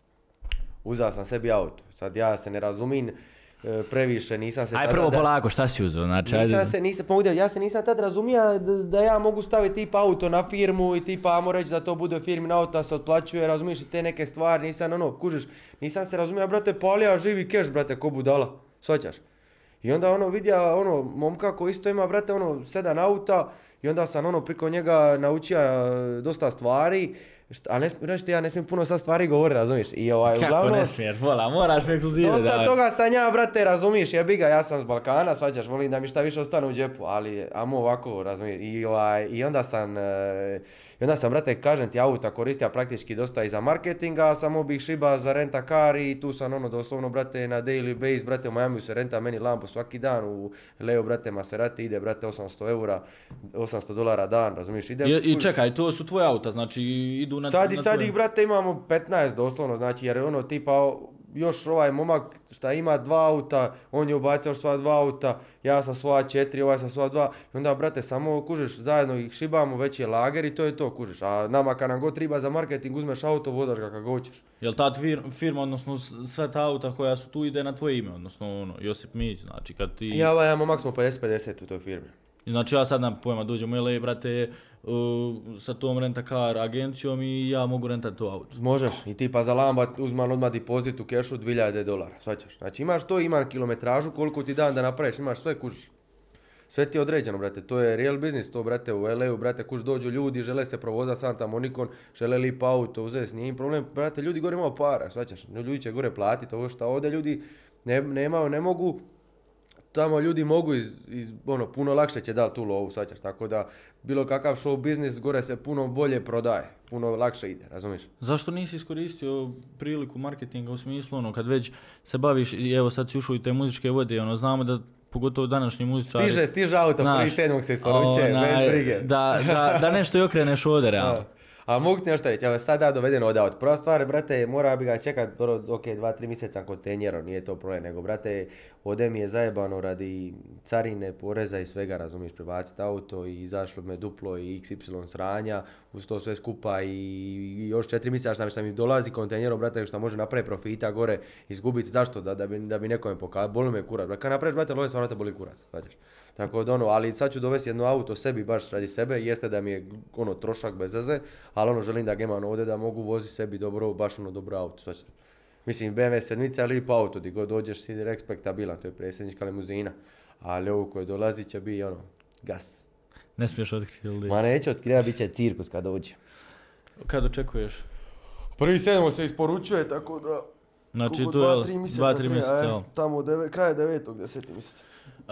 uzao sam sebi auto, sad ja se ne razumim e, previše, nisam se... Aj prvo da, polako, šta si uzeo? Znači, nisam ajde. se, nisam, pomodio, ja se nisam tad razumio da, da ja mogu staviti tipa auto na firmu i tipa, ajmo reći da to bude firmin auto, da se otplaćuje, razumiješ i te neke stvari, nisam, ono, kužiš, nisam se razumio, brate, palija živi keš, brate, ko budala, shvaćaš? I onda, ono, vidja, ono, momka koji isto ima, brate, ono, sedam auta i onda sam, ono, priko njega naučio dosta stvari. A ne smijem, ja ne smijem puno sad stvari govori, razumiješ? I ovaj, kako uglavnom, ne smiješ, vola, moraš mi ekskluzive. Dosta da, toga sam ja, brate, razumiješ, jebi ga, ja sam s Balkana, svađaš, volim da mi šta više ostane u džepu, ali amo ovako, razumiješ, i, ovaj, i onda sam, e, i onda sam, brate, kažem ti, auta koristio praktički dosta i za marketinga, samo bih šiba za renta car i tu sam, ono, doslovno, brate, na daily base, brate, u Miami se renta meni lampu svaki dan, u Leo, brate, Maserati ide, brate, osamsto eura, osamsto dolara dan, razumiješ, idem. I, i čekaj, to su tvoje auta, znači idu na... Sad i na sad tvoje... ih, brate, imamo petnaest doslovno, znači, jer ono, tipa, još ovaj momak šta ima dva auta, on je ubacio sva dva auta, ja sam svoja četiri, ovaj sam svoja dva, i onda, brate, samo, kužiš, zajedno ih šibamo, već je lager i to je to, kužiš, a nama kad nam god treba za marketing, uzmeš auto, vodaš ga kako hoćeš. Jel ta firma, odnosno sve ta auta koja su tu ide na tvoje ime, odnosno, ono, Josip Mić, znači, kad ti... Ja, ovaj, ja, momak smo pedeset pedeset u toj firmi. Znači ja sad nam pojma dođem u L A, brate, uh, sa tom renta-car agencijom i ja mogu rentati to auto. Možeš, i tipa za lamba uzman odmah depozit u kešu dvije hiljade dolara, svaćaš. Znači imaš to, imaš kilometražu, koliko ti dan da napraviš, imaš sve, kužiš. Sve ti je određeno, brate, to je real business, to, brate, u L A-u, brate, kuž dođu ljudi, žele se provozati Santa Monicom, žele lip auto, uzeti, nije im problem, brate, ljudi gore imaju para, svaćaš, ljudi će gore platiti ovo što ovdje ljudi ne, nemaju, ne mogu, tamo ljudi mogu iz, iz, ono, puno lakše će dati tu lovu, svaćaš, tako da bilo kakav show biznis gore se puno bolje prodaje, puno lakše ide, razumiješ? Zašto nisi iskoristio priliku marketinga u smislu, ono, kad već se baviš, i evo sad si ušao i te muzičke vode, ono, znamo da pogotovo današnji muzičari... Stiže, stiže auto, prvi sedmog se isporučuje, bez brige. Da, da, da nešto i okreneš ovdje, realno. A mogu ti nešto reći, evo sad ja doveden od auto. Prva stvar, brate, mora bi ga čekat, ok, dva, tri mjeseca kontejnerom, nije to problem, nego, brate, ovdje mi je zajebano radi carine, poreza i svega, razumiješ, prebaciti auto i izašlo me duplo i iks ipsilon sranja, uz to sve skupa i, i još četiri mjeseca što, što mi dolazi kontejnerom, brate, što može napraviti profita gore, izgubiti, zašto? Da, da, bi, da bi nekome pokazao, boli me kurac, brate, kad napraviš, brate, love stvarno te boli kurac, značiš. Tako da ono, ali sad ću dovesti jedno auto sebi baš radi sebe, jeste da mi je ono trošak bez veze, ali ono želim da ga imam ovdje da mogu voziti sebi dobro, baš ono dobro auto, znači. Mislim, B M W sedmica je lip auto, di god dođeš si respektabilan, to je predsjednička limuzina, ali ovo koje dolazi će biti ono, gas. Ne smiješ otkriti ili... Ma neće otkriti, bit će cirkus kad dođe. Kad očekuješ? Prvi sedmo se isporučuje, tako da... Znači tu je dva, tri mjeseca. Tamo deve, kraj devetog, deseti mjeseca. Uh,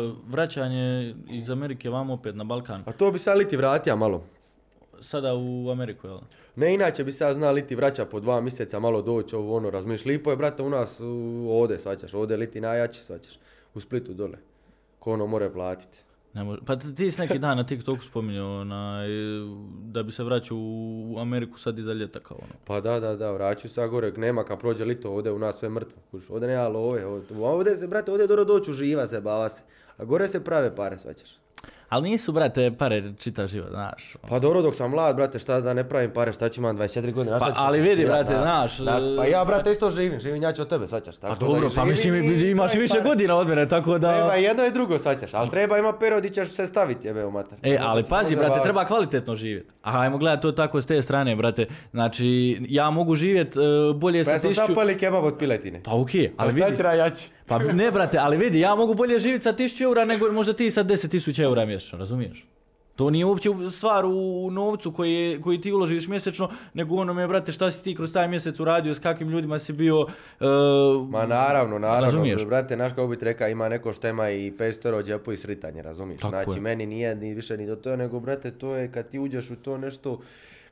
vraćanje iz Amerike vam opet na Balkan. A to bi sad liti vratija malo. Sada u Ameriku, jel? Ne, inače bi sad zna liti vraća po dva mjeseca, malo doći ovo ono, razmišlj. Lipo je, brate, u nas u, ovdje, svaćaš, ovdje liti najjači, svaćaš. U Splitu dole. Ko ono more platiti. Ne može. Pa ti si neki dan na TikToku spominjao onaj, da bi se vraćao u Ameriku sad iza ljeta kao ono. Pa da, da, da, vraću sad gore, nema kad prođe lito, ovdje u nas sve mrtvo. Kuš, ovdje nema love, ovdje, ovdje se, brate, ovdje dobro doći uživa se, bava se. A gore se prave pare, svaćaš. Ali nisu, brate, pare čitav život, znaš. Pa dobro, dok sam mlad, brate, šta da ne pravim pare, šta ću imam dvadeset četiri godine, pa, ali vidi, brate, znaš. Pa ja, brate, isto živim, živim jače od tebe, svaćaš. Pa dobro, pa mislim, imaš više godina od mene, tako da... Treba jedno i drugo, svaćaš, ali treba ima period i ćeš se staviti, jebe u mater. E, ali pazi, brate, treba kvalitetno živjeti. A ajmo gledati to tako s te strane, brate. Znači, ja mogu živjeti bolje sa tisuću... Pa smo zapali kebab od piletine. Pa okej, ali vidi... Šta će rajači? Pa ne, brate, ali vidi, ja mogu bolje živjeti sa tisuću eura nego možda ti sa deset tisuća eura mjesečno, razumiješ? To nije uopće stvar u novcu koji, koji ti uložiš mjesečno, nego onome, brate, šta si ti kroz taj mjesec uradio, s kakvim ljudima si bio... Uh, Ma naravno, naravno, razumiješ? Brate, znaš kako bi ti rekao, ima neko što ima i petsto eura u džepu i sritanje, razumiješ? Tako znači, je. meni nije ni više ni do toga, nego, brate, to je kad ti uđeš u to nešto,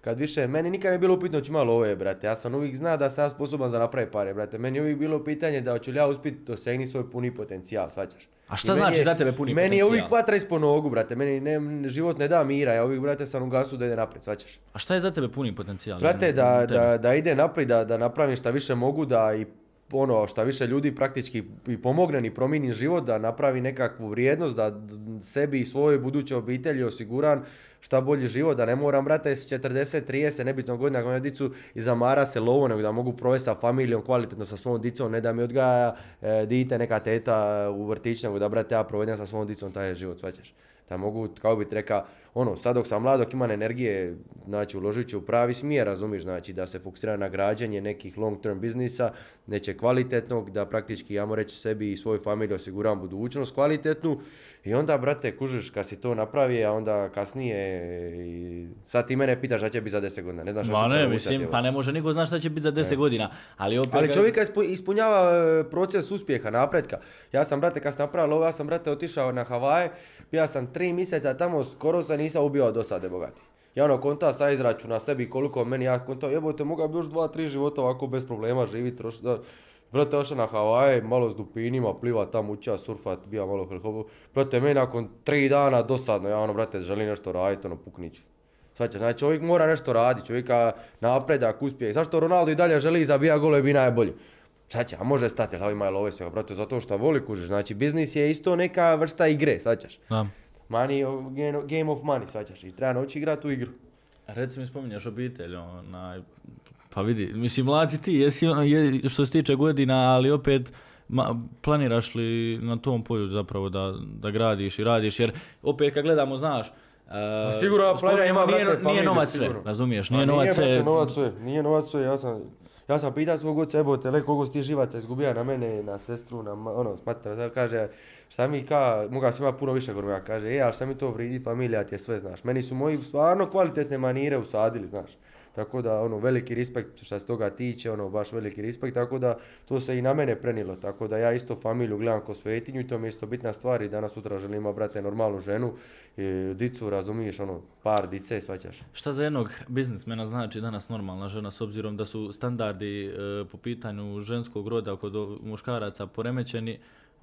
kad više, meni nikad ne bilo upitno ću malo love, brate, ja sam uvijek zna da sam ja sposoban za napraviti pare, brate, meni je uvijek bilo pitanje da hoću li ja uspjeti dosegni svoj puni potencijal, shvaćaš? A šta znači je, za tebe puni meni potencijal? Meni je uvijek vatra ispod nogu, brate, meni ne, život ne da mira, ja uvijek, brate, sam u gasu da ide naprijed, shvaćaš? A šta je za tebe puni potencijal? Brate, da, da, da ide naprijed, da, da napravim šta više mogu, da i ono šta više ljudi praktički i pomognem i promijenim život, da napravi nekakvu vrijednost, da sebi i svojoj budućoj obitelji osiguram šta bolji život, da ne moram, brate, s četrdeset, trideset, nebitno godina, ako imam dicu i zamara se lovo, nego da mogu provesti sa familijom, kvalitetno sa svom dicom, ne da mi odgaja e, dite neka teta u vrtić, nego da, brate, ja provedem sa svom dicom taj život, shvaćaš. Da mogu, kao bi reka, ono, sad dok sam mlad, dok imam energije, znači uložit ću u pravi smjer, razumiš, znači da se fokusira na građenje nekih long term biznisa, neće kvalitetnog, da praktički, ja moram reći, sebi i svojoj familiji osiguram budućnost kvalitetnu i onda, brate, kužiš, kad si to napravi, a onda kasnije, i sad ti mene pitaš šta će biti za deset godina, ne znaš šta Ma se ne, treba mislim, usati, pa ne može niko zna šta će biti za deset godina, ali opet... Ali čovjeka ispunjava proces uspjeha, napretka. Ja sam, brate, kad sam napravio ovo, ja sam, brate, otišao na Havaje, ja sam tri mjeseca tamo, skoro se nisam ubio do sada, bogati. Ja ono konta sa izračuna sebi koliko meni, ja konta, jebote, moga bi još dva, tri života ovako bez problema živjeti. Brate, ošao na Havaje, malo s dupinima, pliva tamo, učio surfat, bija malo helikopter. Brate, meni nakon tri dana dosadno, ja ono, brate, želim nešto raditi, ono, pukniću. Svaća, znači čovjek mora nešto raditi, čovjeka napredak, uspije. Zašto Ronaldo i dalje želi zabija gole i bi najbolji? Svaća, a može stati, ali ima je love svega, brate, zato što voli kužiš. Znači, biznis je isto neka vrsta igre, svaćaš. Da. Money, game of money, svaćaš. I treba nauči igrati tu igru. Reci mi, spominjaš obitelj, onaj, pa vidi, mislim, mladi ti, jesi, je, što se tiče godina, ali opet, ma, planiraš li na tom polju zapravo da, da gradiš i radiš, jer opet kad gledamo, znaš, Uh, sigurno ja planiram, ima, nije, brate, nije novac sve, sigurno. razumiješ, nije Ma, novac sve. Nije, brate, novac sve, nije novac sve, ja sam, ja sam pitao svog oca, jebote, le, koliko si ti živaca izgubija na mene, na sestru, na, ono, smatera, kaže, šta mi ka, moga sam ima puno više gormija, kaže, e, ali šta mi to vridi, familija ti je sve, znaš, meni su moji stvarno kvalitetne manire usadili, znaš. Tako da, ono, veliki respekt što se toga tiče, ono, baš veliki respekt, tako da to se i na mene prenilo, tako da ja isto familiju gledam ko svetinju i to mi je isto bitna stvar i danas sutra želim imati, brate, normalnu ženu, i dicu, razumiješ, ono, par dice, svaćaš. Šta za jednog biznismena znači danas normalna žena, s obzirom da su standardi e, po pitanju ženskog roda kod muškaraca poremećeni,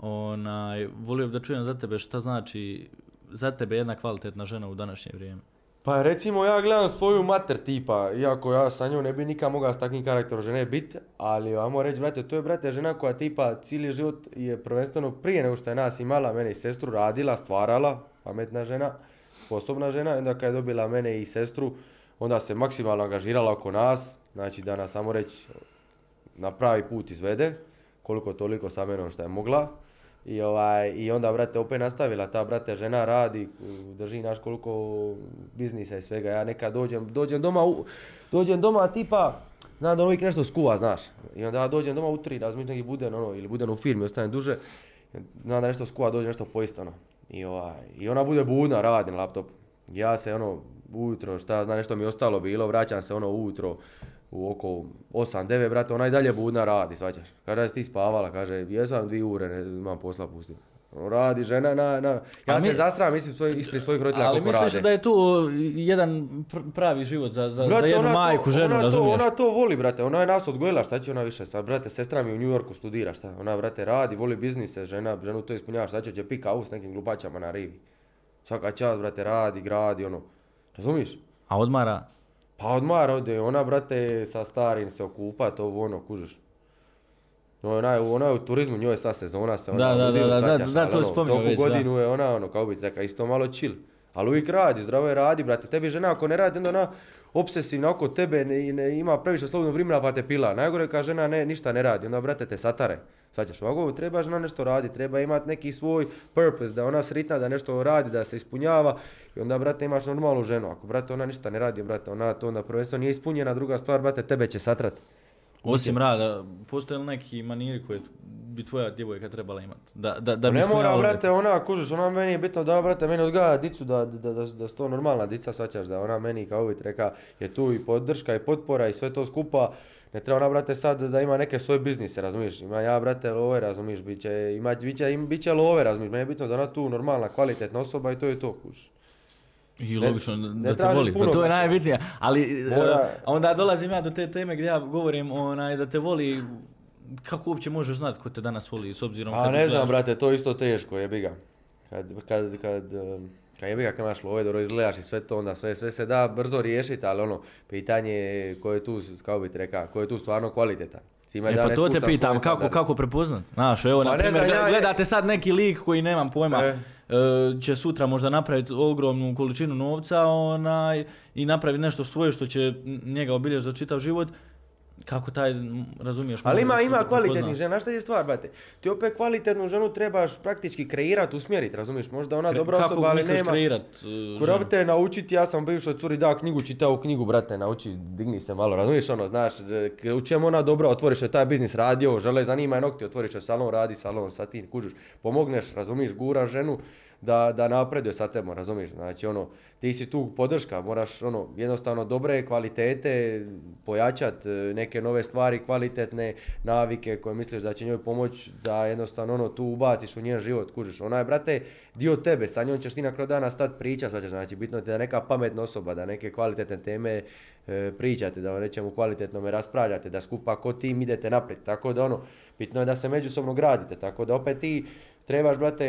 onaj, volio bih da čujem za tebe šta znači za tebe jedna kvalitetna žena u današnje vrijeme. Pa recimo ja gledam svoju mater tipa, iako ja sa njom ne bi nikad mogao s takvim karakterom žene biti, ali ajmo reći, brate, to je, brate, žena koja tipa cijeli život je prvenstveno prije nego što je nas imala, mene i sestru, radila, stvarala, pametna žena, sposobna žena, i onda kad je dobila mene i sestru, onda se maksimalno angažirala oko nas, znači da nas, samo reći, na pravi put izvede, koliko toliko sa menom što je mogla. I, ovaj, I onda, brate, opet nastavila, ta, brate, žena radi, drži naš koliko biznisa i svega. Ja nekad dođem, dođem doma, u, dođem doma tipa, znam da uvijek nešto skuva, znaš. I onda ja dođem doma u tri, razmišljam neki budem, ono, ili budem u firmi, ostanem duže. Znam da nešto skuva, dođe nešto pojist, ono. I, ovaj, I ona bude budna, radi na laptopu. Ja se, ono, ujutro, šta zna, nešto mi je ostalo bilo, vraćam se, ono, ujutro. U oko osam devet, brate, ona i dalje budna radi, svaćaš. Kaže da si ti spavala, kaže, jesam dvije ure, ne, imam posla pustim. Radi žena na, na... Ja mi... se zastram, mislim, svoj, ispred svojih roditelja koliko rade. Ali misliš da je tu jedan pravi život za, za, brate, za jednu majku, to, ženu, ona razumiješ? To, ona to voli, brate, ona je nas odgojila, šta će ona više? Sad, brate, sestra mi u New Yorku studira, šta? Ona, brate, radi, voli biznise, žena, ženu to ispunjava, šta će, će pika u s nekim glupačama na rivi. Svaka čast, brate, radi, gradi, ono, razumiješ? A odmara? Pa odmara ode, ona, brate, sa starim se okupa, to ono, kužiš. Ona je, ona je u turizmu, njoj je sad sezona se, ona da, ludinu da, da, svaćaš, da, da, to ono, spominju već, godinu da. je ona, ono, kao bi rekao, isto malo chill. Ali uvijek radi, zdravo je radi, brate, tebi žena ako ne radi, onda ona obsesivna oko tebe, ne, ne, ima previše slobodnog vremena pa te pila. Najgore kad žena ne, ništa ne radi, onda, brate, te satare. Svaćaš, ovako treba žena nešto radi, treba imati neki svoj purpose, da ona sritna, da nešto radi, da se ispunjava i onda, brate, imaš normalnu ženu. Ako, brate, ona ništa ne radi, brate, ona to onda prvenstveno nije ispunjena, druga stvar, brate, tebe će satrati. Osim rada, postoje li neki maniri koje bi tvoja djevojka trebala imati? Da, da, da bi ne mora, brate, ona, kužiš, ona meni je bitno da ona, brate, meni odgaja dicu, da, da, da, da su to normalna dica, svaćaš, da ona meni, kao uvijek reka, je tu i podrška i potpora i sve to skupa. Ne treba ona, brate, sad da ima neke svoje biznise, razumiješ? Ima ja, brate, love, razumiješ, bit će, ima, bit će, im, bit će love, razumiješ? Meni je bitno da ona tu normalna, kvalitetna osoba i to je to, kužiš. I logično ne, da ne te voli, pa to je brate. najbitnije. Ali Mora... uh, onda dolazim ja do te teme gdje ja govorim onaj, da te voli, kako uopće možeš znati ko te danas voli s obzirom A kad ne znam, izgledaš? brate, to je isto teško, jebi ga. Kad, kad, kad, um, kad jebi ga, kad imaš love, dobro izgledaš i sve to, onda sve, sve se da brzo riješiti, ali ono, pitanje je ko je tu, kako bi ti rekao, ko je tu stvarno kvalitetan. E pa to te pitam, kako, kako prepoznat? Znaš, evo, Pa na ne primjer, znam, ja- gledate sad neki lik koji nemam pojma, E. e, će sutra možda napraviti ogromnu količinu novca onaj, i napraviti nešto svoje što će njega obilježiti za čitav život. Kako taj, m, razumiješ? Ali može ima, da se ima prepozna? kvalitetnih žena, znaš šta je stvar, brate? Ti opet kvalitetnu ženu trebaš praktički kreirati, usmjeriti, razumiješ? Možda ona dobra Kako osoba, ali misliš nema... kreirat? e, ženu? Brate, naučiti, ja sam bivšoj curi dao knjigu, čitao knjigu, brate, nauči, digni se malo, razumiješ ono, znaš, k- u čemu ona dobra, otvoriš je taj biznis, radio, žele, zanima je nokti, otvoriš je salon, radi salon, sad ti kužiš, pomogneš, razumiješ, gura ženu da, da napreduje sa tebom, razumiješ, znači ono, ti si tu podrška, moraš ono, jednostavno dobre kvalitete, pojačat e, neke nove stvari, kvalitetne navike koje misliš da će njoj pomoći da jednostavno ono, tu ubaciš u njen život, kužiš, ona je, brate, dio tebe, sa njom ćeš ti na kraju dana stat pričat, svačaš, znači bitno ti je da neka pametna osoba, da neke kvalitetne teme e, pričate, da o nečemu kvalitetnome raspravljate, da skupa ko tim idete naprijed, tako da ono, bitno je da se međusobno gradite, tako da opet ti trebaš, brate,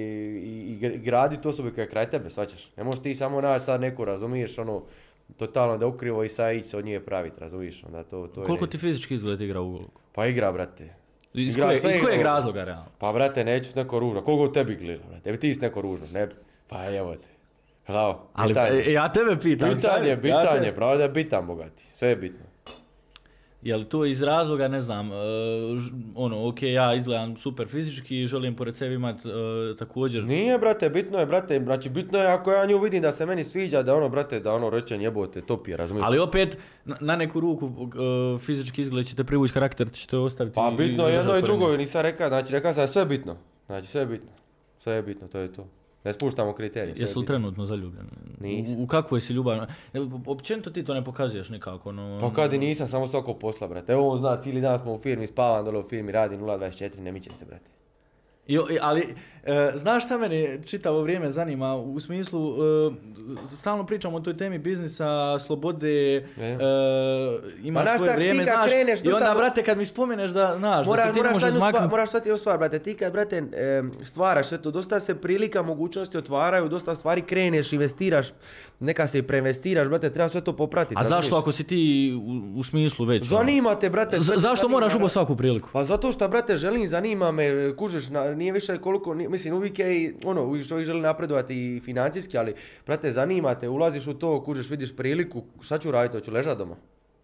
i, i, i graditi osobu koja je kraj tebe, svačaš. Ne možeš ti samo naći sad neku, razumiješ, ono, totalno da ukrivo i sad ići se od nje praviti, razumiješ, onda to, to je Koliko ne- ti fizički izgleda igra u ulogu? Pa igra, brate. Iz, Igra koje, sve iz kojeg igra. razloga, realno? Pa, brate, neću s neko ružno. Koliko u tebi gleda, brate? Evo ti si neko ružno, ne bi. Pa evo te. Helao, Ali pitanje. e, ja tebe pitam. Pitanje, sad, ja pitanje, te- pravda je bitan, bogati. Sve je bitno. Je li to iz razloga, ne znam, e, ž- ono, ok, ja izgledam super fizički i želim pored sebe imat e, također... Nije, brate, bitno je, brate, znači bitno je ako ja nju vidim da se meni sviđa, da ono, brate, da ono reče jebote, top je, razumiješ? Ali opet, na, na neku ruku, e, fizički izgled će te privući, karakter će te ostaviti... Pa i- bitno je i jedno i zadržati drugo, korenje. nisam rekao, znači rekao sam da je sve bitno. Znači sve je bitno. Sve je bitno, to je to. Ne spuštamo kriterije. sve je Jesi li bitno. trenutno zaljubljen? Nisam. U, u kakvoj si ljubav? Općenito ti to ne pokazuješ nikako, no... Pa kad i nisam, samo svako posla, brate. Evo on zna, cijeli dan smo u firmi, spavam dole u firmi, radi nula dvadeset četiri, ne miče se, brate. Jo, i- ali, e, znaš šta mene čitavo vrijeme zanima, u smislu, e, stalno pričamo o toj temi biznisa, slobode, e, imaš znaš svoje tak, ti vrijeme, kad znaš, kreneš, i onda, dosta- brate, kad mi spomeneš da, znaš, da Mora, se ti ne moraš možeš sad jednu stvar, maknuti, moraš shvatiti jednu stvar, brate, ti kad, brate, em, stvaraš sve to, dosta se prilika, mogućnosti otvaraju, dosta stvari kreneš, investiraš, neka se i preinvestiraš, brate, treba sve to popratiti. a zašto razumiješ? ako si ti u, u smislu već? ono, Zanima te, brate. Z- sve te zašto zanima, moraš brate. ubiti svaku priliku? Pa zato što, brate, želim, zanima me, kužeš, na, nije više koliko, nije, mislim, uvijek je i, ono, uvijek čovjek želi napredovati i financijski, ali, brate, zanima te, ulaziš u to, kužeš, vidiš priliku, šta ću raditi, hoću ležati doma?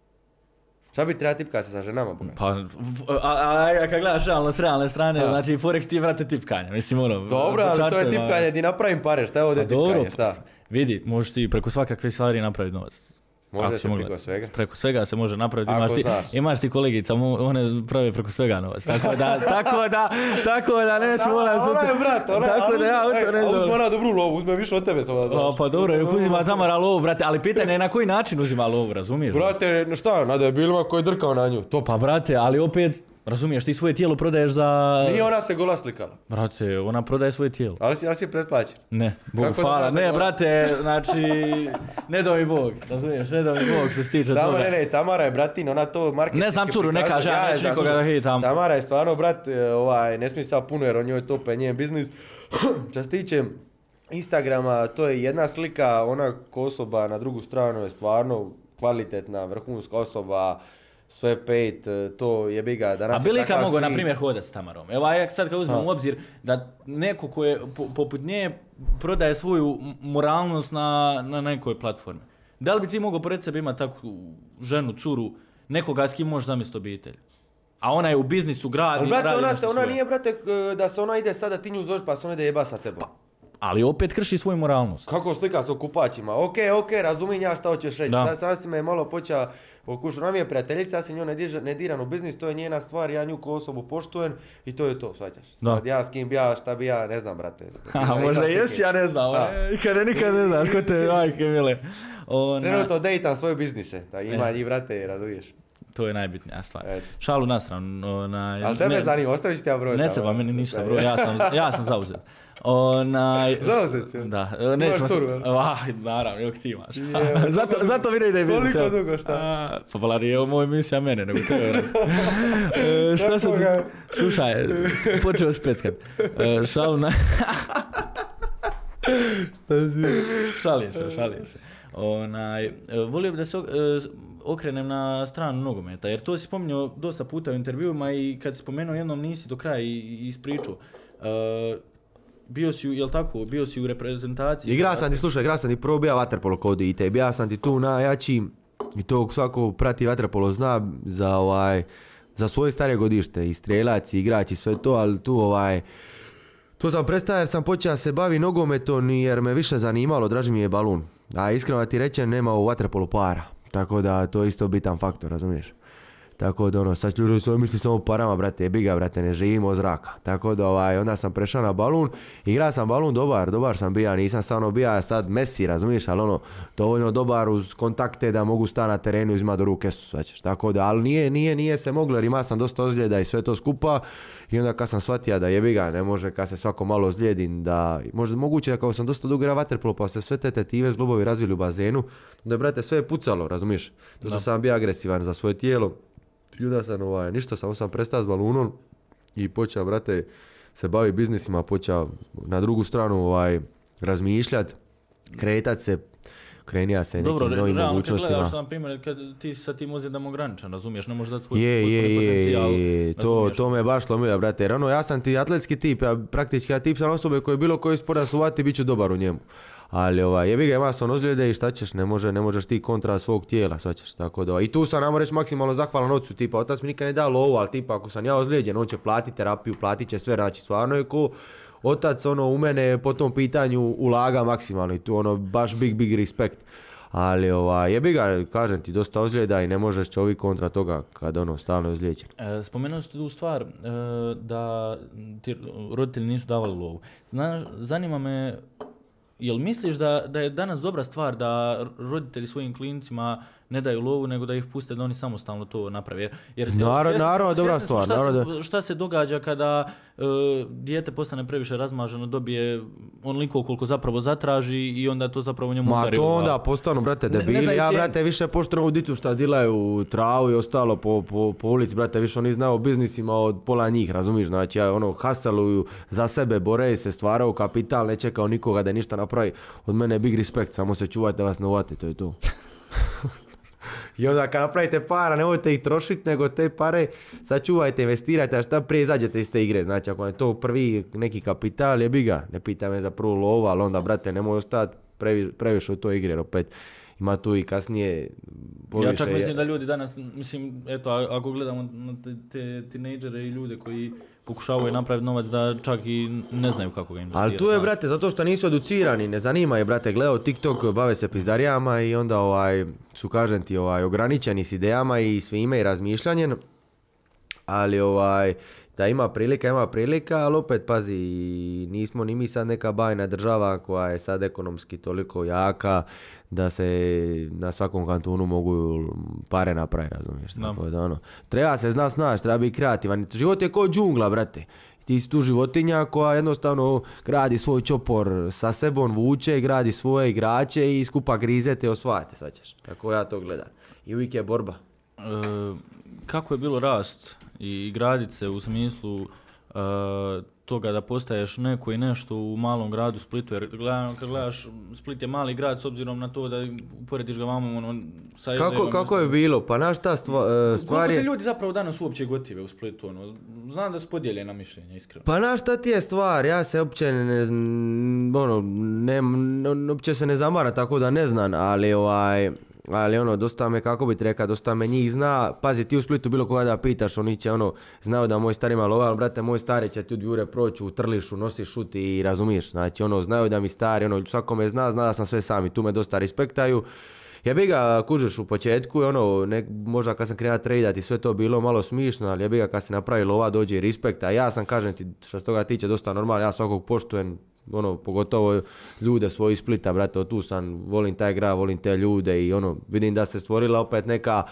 Šta bi treba tipkati se sa ženama, boga? Pa, v- a, a, a kad gledaš realno s realne strane, Da. znači Forex ti je, brate, tipkanje, mislim, ono... Dobro, ali to je čarčevima- tipkanje, di napravim pare, šta je ovdje Pa dobro, tipkanje, šta? vidi, možeš ti preko svakakve stvari napraviti novac. Može Ako se si mogla- preko svega. Preko svega se može napraviti, Ako imaš ti, znaš. imaš ti kolegica, mo- one prave preko svega novac, tako da, tako da, tako da neću moram Ona je brat, ona je, tako da ja u to ne uzme znam. ona dobru lovu, uzme više od tebe samo da A, znaš. pa dobro, nek uzima Tamara lovu, brate, ali pitanje je na koji način uzima lovu, razumiješ? Brate, no šta, na debilima koji je drkao na nju, to Pa brate, ali opet, razumiješ, ti svoje tijelo prodaješ za... nije ona se gola slikala. Brate, ona prodaje svoje tijelo. Ali si, ali si pretplaćen. Ne, Bogu Kako da hvala. znaš da Ne, gola? brate, znači, ne do mi Bog, razumiješ, ne do mi Bog što se tiče Tamo, toga. ne, ne, Tamara je bratin, ona to marketinški Ne znam curu, ne prikazuje. kaže, ja je neću znam, nikoga slušaj, da hejtam. Tamara je stvarno, brat, e, ovaj, ne smije sad puno jer on njoj to pe njen biznis. Što se tiče Instagrama, to je jedna slika, ona ko osoba na drugu stranu je stvarno kvalitetna, vrhunska osoba, sve pet, e, to jebi ga. A Danas bi li je ka takav mogo, na svi- primjer, hodat s Tamarom? Evo, a ja sad kad uzmem Ha. u obzir da neko ko je po- poput nje prodaje svoju m- moralnost na, na nekoj platformi. Da li bi ti mogao pored sebe imati takvu ženu, curu, nekoga s kim možeš zamisliti obitelj? A ona je u biznisu, gradi, Ali, brate, radi ona, nešto se, ona svoje. nije, brate, k- da se ona ide sada ti nju zoveš pa se ona ide jeba sa tebom. Ali opet krši svoju moralnost. Kako slika s okupačima? Ok, ok, razumijem ja šta hoćeš reći. Da. Sad, sad si me malo počeo okušati. Ona mi je prijateljica, ja sam nju ne, diža- ne diram u biznis, to je njena stvar, ja nju ko osobu poštujem i to je to, shvaćaš. Da. Sad ja s kim bi ja, šta bi ja, ne znam, brate. A, Ima možda slike. jesi, ja ne znam. Da. e, Kada nikad ne znaš ko te majke mile. Ona- Trenutno dejtam svoje biznise, da ima E. i brate, razumiješ. To je najbitnija stvar. Et. Šalu na stranu. Onaj, Ali tebe zanima, ostaviš ti ja broj. Ne treba meni ništa broj, ja sam, ja sam zauzet. Onaj... Zauzet si? Da. Imaš turu, jel? Ah, naravno, jok ti imaš. Je, zato, zato vidi da je biznis. Koliko dugo šta? Pa vala je ovo moj emisija mene, nego tebe. e, šta sad? Slušaj, počeo speckat. E, šalu na... šalim se, šalim se. Onaj, volio bi da se okrenem na stranu nogometa, jer to si spominjao dosta puta u intervjuima i kad si spomenuo jednom nisi do kraja ispričao. Uh, bio si, jel tako, bio si u reprezentaciji. Igra sam ti, slušaj, igra sam ti prvo bija vaterpolo kod i te, bija sam ti tu najjači i to svako prati vaterpolo zna za ovaj, za svoje stare godište i strelac i igrač i sve to, ali tu ovaj, tu sam prestao jer sam počeo se bavi nogometom jer me više zanimalo, draži mi je balun. A iskreno da ti rečem, nema u vaterpolu para, tako da to je isto bitan faktor, razumiješ? Tako da ono, sad ljudi svoj misli samo parama, brate, biga, brate, ne živimo od zraka. Tako da ovaj, onda sam prešao na balun, igra sam balun dobar, dobar sam bija, nisam stvarno bija sad Messi, razumiješ, ali ono, dovoljno dobar uz kontakte da mogu stati na terenu i uzima do ruke su, svećeš. Tako da, ali nije, nije, nije se moglo jer ima sam dosta ozljeda i sve to skupa i onda kad sam shvatio da jebiga, ne može kad se svako malo ozlijedim, da, možda moguće da kao sam dosta dugo igrao vaterpolo pa se sve te tetive zglobovi razvili u bazenu, da brate sve je pucalo, razumiješ, dosta sam bio agresivan za svoje tijelo. I onda sam, ovaj, ništa, samo sam prestao s balunom i počeo, brate, se bavi biznisima, počeo na drugu stranu ovaj, razmišljati, kretat se, krenija se nekim Dobro, novim realno, mogućnostima. Kad gledaš, na primjer, kad ti sa tim ozljedama ograničan, razumiješ, ne možeš dati svoj Je, je, potencijal. je, to, to me baš lomilo, brate, jer ono, ja sam ti atletski tip, ja praktički ja tip sam osobe koji bilo koji sport suvati, bit ću dobar u njemu. Ali ovaj, jebi ga, ima sam ozljede i šta ćeš, ne, može, ne možeš ti kontra svog tijela, šta ćeš, tako da. I tu sam, namo reći, maksimalno zahvalan ocu, tipa, otac mi nikad ne da lovu, ali tipa, ako sam ja ozlijeđen, on će platiti terapiju, platit će sve, znači, stvarno je ko otac, ono, u mene po tom pitanju ulaga maksimalno i tu, ono, baš big, big respekt. Ali ovaj, jebi ga, kažem ti, dosta ozljeda i ne možeš čovjek kontra toga kad ono, stalno je ozlijeđen. E, spomenuo ste tu stvar e, da ti roditelji nisu davali lovu. Zna, zanima me, jel misliš da, da je danas dobra stvar da roditelji svojim klincima ne daju lovu, nego da ih puste da oni samostalno to naprave? Jer, Naravno, naravno, dobra stvar. Šta, naravno. se, šta se događa kada uh, dijete postane previše razmaženo, dobije onoliko koliko zapravo zatraži i onda to zapravo njemu udari? Ma to onda postanu, brate, debili. Ne, ja, brate, više poštram u dicu šta dilaju travu i ostalo po, po, po ulici, brate, više oni znaju o biznisima od pola njih, razumiš? Znači, ja, ono, hasaluju za sebe, bore se, stvaraju kapital, ne čekao nikoga da ništa napravi. Od mene je big respekt, samo se čuvajte, vas ne uvate, to je to. I onda kad napravite para, nemojte ih trošiti, nego te pare sačuvajte, investirajte, a šta prije izađete iz te igre. Znači, ako je to prvi neki kapital, je biga. Ne pita me za prvu lovu, ali onda, brate, nemoj ostati previ, previše u toj igri, jer opet ima tu i kasnije poviše. Ja čak mislim da ljudi danas, mislim, eto, ako gledamo na te, te tinejdžere i ljude koji pokušavaju napraviti novac, da čak i ne znaju kako ga investirati. Ali tu je, brate, zato što nisu educirani, ne zanima je, brate, gledao TikTok, bave se pizdarijama i onda ovaj, su, kažem ti, ovaj, ograničeni s idejama i svime i razmišljanjem. Ali ovaj, da ima prilika, ima prilika, ali opet, pazi, nismo ni mi sad neka bajna država koja je sad ekonomski toliko jaka da se na svakom kantunu mogu pare napraviti, razumiješ? No. Tako da, ono, treba se zna snaći, treba biti kreativan. Život je kao džungla, brate. Ti si tu životinja koja jednostavno gradi svoj čopor sa sebom, vuče, gradi svoje igrače i skupa grizete i osvajate, svačeš. Tako ja to gledam. I uvijek je borba. E, kako je bilo rast i gradit se u smislu e, toga da postaješ neko i nešto u malom gradu Splitu, jer gledam, kad gledaš, Split je mali grad s obzirom na to da uporediš ga vamo ono, sa Kako, kako je bilo? Pa naš ta stva, stvar Koliko je... ti ljudi zapravo danas uopće gotive u Splitu? Ono? Znam da su podijeljena mišljenja, iskreno. Pa naš šta ti je stvar? Ja se uopće ne, ono, ne, uopće se ne zamara, tako da ne znam, ali ovaj... Ali ono, dosta me, kako bi ti rekao, dosta me njih zna. Pazi, ti u Splitu bilo koga da pitaš, oni će ono, znao da moj stari ima lova, ali brate, moj stari će ti od jure proći u trlišu, nosiš šut i razumiješ. Znači ono, znaju da mi stari, ono, svako me zna, zna da sam sve sam i tu me dosta respektaju. Ja bi ga kužiš u početku i ono, ne, možda kad sam krenuo tradat i sve to bilo malo smišno, ali ja bi ga kad se napravi lova dođe i respekt, a ja sam, kažem ti, što se toga tiče, dosta normalno, ja svakog poštujem, ono, pogotovo ljude svoji Splita, brate, tu sam, volim taj grad, volim te ljude i ono, vidim da se stvorila opet neka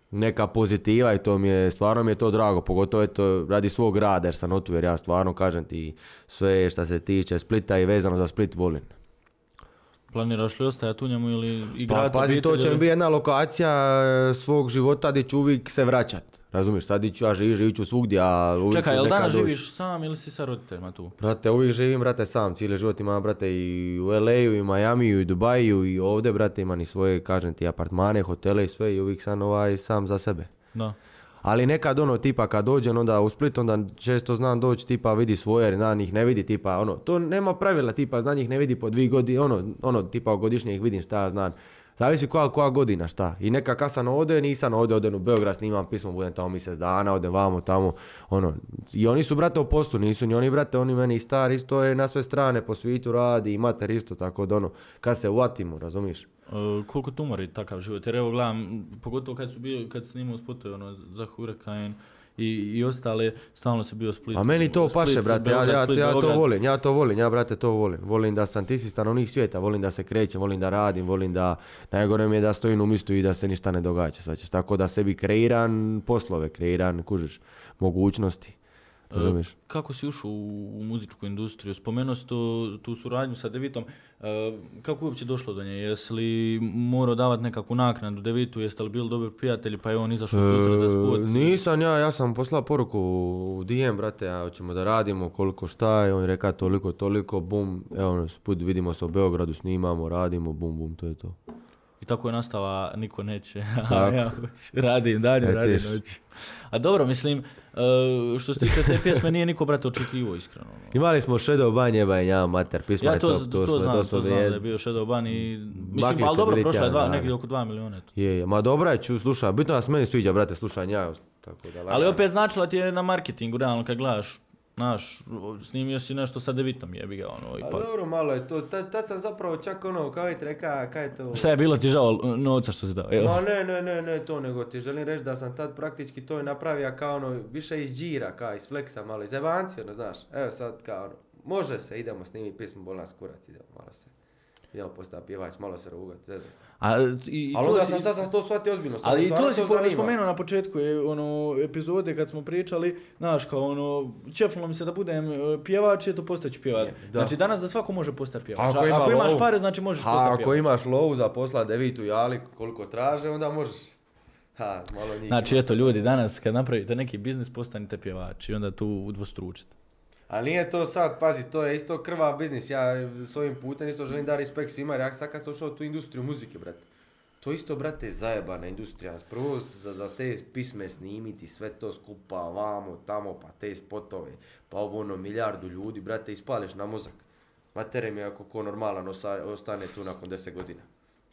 neka pozitiva i to mi je, stvarno mi je to drago, pogotovo eto radi svog rada jer sam otu, jer ja stvarno kažem ti sve što se tiče Splita i vezano za Split volim. Planiraš li ostajati u njemu ili Pa igrati pazi, to će mi ili... biti jedna lokacija e, svog života gdje ću uvijek se vraćat. Razumiješ, sad ću ja živit, živit ću svugdje, a uvijek Čekaj, ću jel nekad danas doći. živiš sam ili si sa roditeljima tu? Brate, uvijek živim, brate, sam, cijeli život imam, brate, i u L A-u, i Miamiju, i Dubaju, i ovdje, brate, imam i svoje, kažem ti, apartmane, hotele i sve, i uvijek sam ovaj sam za sebe. Da. Ali nekad ono tipa kad dođem onda u Split onda često znam doći tipa vidi svoje jer zna njih ne vidi tipa ono to nema pravila tipa zna njih ne vidi po dvije godine ono ono tipa godišnje ih vidim šta ja znam. Zavisi koja, koja godina šta. I neka kad sam ovdje nisam ovdje odem u Beograd snimam pismo budem tamo mjesec dana odem vamo tamo ono i oni su brate u poslu nisu ni oni brate oni meni stari isto je na sve strane po svijetu radi i mater isto tako da ono kad se uvatimo razumiješ. Uh, koliko tu mora takav život, jer evo gledam, pogotovo kad su bio, kad snimao spotove, ono, za Hurricane i, i ostale, stalno se bio Split. A meni to Split, paše, brate, Beograd, ja, ja, Split, ja to Beograd. volim, ja to volim, ja brate to volim. Volim da sam ti si stanovnik svijeta, volim da se krećem, volim da radim, volim da, najgore mi je da stojim u mjestu i da se ništa ne događa, svačeš. Tako da sebi kreiran poslove, kreiran, kužiš, mogućnosti. Razumiješ? Uh, kako si ušao u, u muzičku industriju? Spomenuo si to, tu suradnju sa Devitom. Uh, kako je uopće došlo do nje? Jesi li morao davati nekakvu naknadu Devitu? Jeste li bili dobri prijatelji pa je on izašao u susret za spot? E, nisam ja, ja sam poslao poruku u D M, brate, a hoćemo da radimo, koliko šta je, on je rekao toliko, toliko, bum, evo, put vidimo se u Beogradu, snimamo, radimo, bum, bum, to je to. I tako je nastala Niko neće, a Tako. ja hoću, radim dalje, E, radim tiš. noć. A dobro, mislim, uh, što se tiče te pjesme nije niko, brate, očekivao iskreno. ono. Imali smo Shadow Ban, jeba i njama mater, pisma Ja je to, to, to, to, smo- znam, to, smo znam da je- je bio Shadow Ban i... Mislim, Bakli ali su dobro, bili prošla je dva, tjedan, negdje da. oko dva milijuna. eto. Je, je, ma dobra je, ću, slušaj, bitno da se meni sviđa, brate, slušaj, ja, tako da Ali lagano. opet značila ti je na marketingu, realno, kad gledaš, znaš, snimio si nešto sa Devitom, jebi ga, ono, A ipak. dobro, malo je to, tad, tad sam zapravo čak ono, kao je ti reka, kaj je to... Šta je bilo ti žao novca što si dao, jel? Ma ne, ne, ne, ne to, nego ti želim reći da sam tad praktički to je napravio kao ono, više iz džira, kao iz fleksa, malo iz evancije, ono, znaš. Evo sad kao ono, može se, idemo snimiti pismo, bol nas kurac, idemo malo se. Idemo postati pjevač, malo se rugat, zezat se. A, i, i Ali to onda si- sam, sad sam to shvatio ozbiljno, sad Ali me i to stvarno si zanima. spomenuo na početku je, ono, epizode kad smo pričali, znaš, kao ono, čefnulo mi se da budem e, pjevač, je to postaću pjevač. Da. Znači danas da svako može postati pjevač. Ako A- ima ako imaš lovu. pare, znači možeš Ha, postati ako pjevač. imaš lovu za posla Devitu i Ali koliko traže, onda možeš. Ha, malo njih Znači, ima eto, sad. ljudi, danas kad napravite neki biznis, postanite pjevači i onda tu udvostručite. Ali nije to sad, pazi, to je isto krvav biznis, ja s ovim putem isto želim da respekt svima, jer ja sad kad sam ušao u tu industriju muzike, brate. To isto, brate, zajebana industrija. Prvo za, za te pisme snimiti, sve to skupa, vamo, tamo, pa te spotove, pa ovo ono, milijardu ljudi, brate, ispališ na mozak. Matere mi ako ko normalan osa, ostane tu nakon deset godina.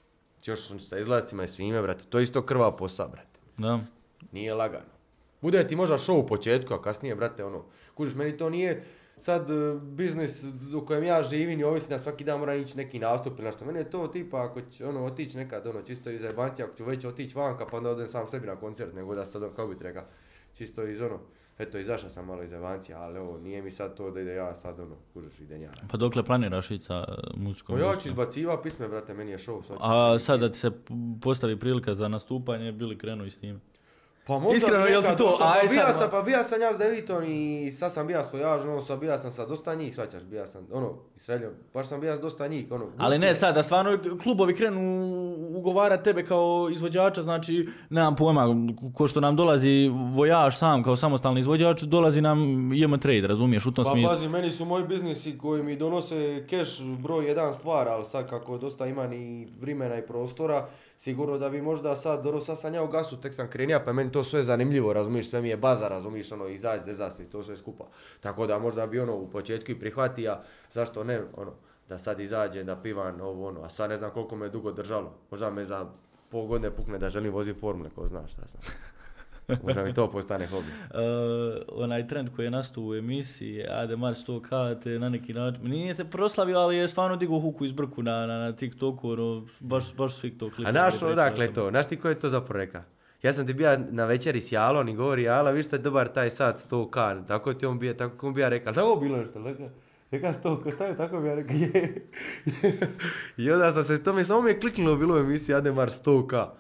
Još sa izlazicima i svime, brate, to je isto krvav posao, brate. Da. Nije lagano. Bude ti možda show u početku, a kasnije, brate, ono, kužiš, meni to nije sad uh, biznis u kojem ja živim i ovisi da svaki dan moram ići neki nastup ili nešto. Meni je to tipa ako će ono otići nekad, ono, čisto iz zajebancija, ako ću već otići vanka pa onda odem sam sebi na koncert, nego da sad, kako bi ti rekao, čisto iz ono, eto, izašao sam malo iz zajebancija, ali ovo, nije mi sad to da ide ja sad, ono, kužiš, ide njara. Pa dokle planiraš ići sa e, muzikom? Pa ja ću industrijom? izbaciva pisme, brate, meni je show. Sad ću- A sad da ti se p- postavi prilika za nastupanje, bili krenu i s tim. Pa možda Iskreno, bi jel ti nekad to? došao, Aj, pa bija sad- sam, pa bija sam ja s Devitom i sad sam bija svojaž, ono, sad bija sam sa dosta njih, svaćaš, bija sam, ono, i srednjo, baš sam bija s dosta njih, ono. Ali ne gusto. sad, da stvarno klubovi krenu ugovarati tebe kao izvođača, znači, nemam pojma, ko što nam dolazi vojaž sam kao samostalni izvođač, dolazi nam J M Trade, razumiješ, u tom Pa smislu. pazi, meni su moji biznisi koji mi donose keš broj jedan stvar, ali sad kako dosta ima ni vremena i prostora, sigurno da bi možda sad, dobro, sad sam ja u gasu, tek sam krenija, pa meni to sve zanimljivo, razumiješ, sve mi je baza, razumiješ, ono, izaći, zezat se i to sve skupa. Tako da možda bi ono u početku i prihvatija, zašto ne, ono, da sad izađem, da pivam ovo, ono, a sad ne znam koliko me dugo držalo. Možda me za pol godine pukne da želim voziti formule, ko zna šta znam. Možda mi to postane hobi. Uh, onaj trend koji je nastao u emisiji, Ademar sto ka, te na neki način, nije se proslavio, ali je stvarno digao huku iz brku na, na, na TikToku, ono, baš, baš svi to klipu. A znaš odakle to? Znaš ti ko je to zapravo rekao? Ja sam ti bija na večeri s Jalom i govori Jala, vi što je dobar taj sat sto ka, tako ti on bija, tako on bija rekao, ali tako bilo nešto, rekao, rekao sto ka, stavio, tako bi ja rekao, je. I onda sam se, to mi samo mi je kliknulo bilo u emisiji Ademar sto ka.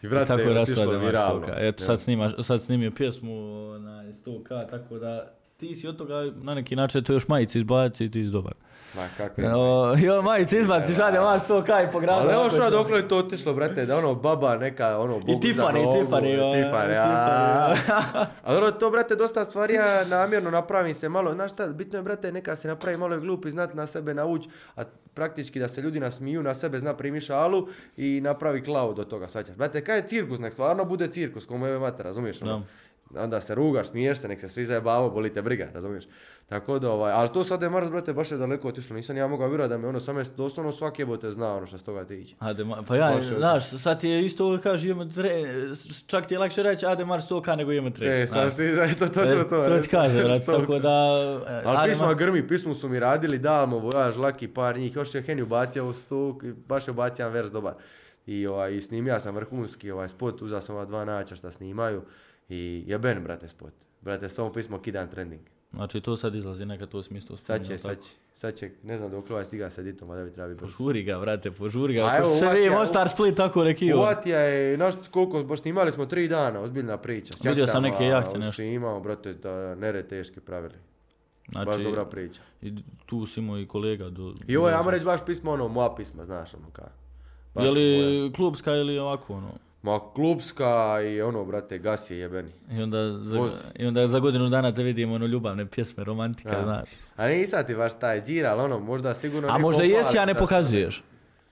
I brate, tako je je otišlo rasklade viralno. sto K. Eto, sad, snimaš, sad snimio pjesmu na sto K, tako da ti si od toga na neki način to još majici izbaci i ti si dobar. Ma kako je. O, jo, majici izbaci, šalje maš sto K i po gradu. Ali evo što dokle je to otišlo, brate, da ono baba neka, ono, Bogu Tiffany, za nogu, Tiffany, o, Tiffany, Tiffany, a. Ali ono, to, brate, dosta stvari ja namjerno napravim se malo, znaš šta, bitno je, brate, neka se napravi malo je glup i znati na sebe nauč, a praktički da se ljudi nasmiju, na sebe zna primi šalu i napravi cloud od toga, svaćaš. Brate, kaj je cirkus, nek stvarno bude cirkus, komu je mata, razumiješ? Ono? Onda se rugaš, smiješ se, nek se svi zajebavaju, boli te briga, razumiješ? Tako da, ovaj, ali to sad je Mars, brate, baš je daleko otišlo, nisam ja mogao vjerovati da me ono same doslovno svaki jebote zna ono što s toga tiče. Ade, pa ja, Baš je znaš, sad ti je isto kaže imamo tre, čak ti je lakše reći Ade Mars sto K nego imamo tre. E, sad svi, to točno to. To ti kaže, brate, tako da... Ali pisma grmi, pismu su mi radili, Dalmo, Vojaž, Laki, par njih, još je Henju bacio u stuk, baš je bacio jedan vers dobar. I, ovaj, i snimio sam vrhunski ovaj spot, uzao sam ova dva nača šta snimaju i jeben, brate, spot. Brate, samo pismo kidan trending. Znači to sad izlazi neka to smislu. Sad će, sad će, sad će, ne znam dok ovaj stiga s editom, a da bi treba biti brzo. Požuri ga, brate, požuri ga. A Ako evo, se vidi Uvatija- Mostar Split tako rekio. Uvatija je, znaš koliko, baš snimali smo tri dana, ozbiljna priča. S Vidio sam neke jahtama, jahte, nešto. Snimao, brate, da nere teške pravili. Znači, Baš dobra priča. i tu si imao i kolega do... I ovo je, ajmo reći, baš pismo, ono, moja pisma, znaš, ono, ka. Baš Je li moja. klubska ili ovako ono? Ma, klubska i ono, brate, gas je jebeni. I onda, za, Voz. I onda za godinu dana te vidimo ono ljubavne pjesme, romantika, Ja. znaš. A nisam ti baš taj džir, ali ono, možda sigurno... A neko možda jesi, opali, a ne zašto pokazuješ.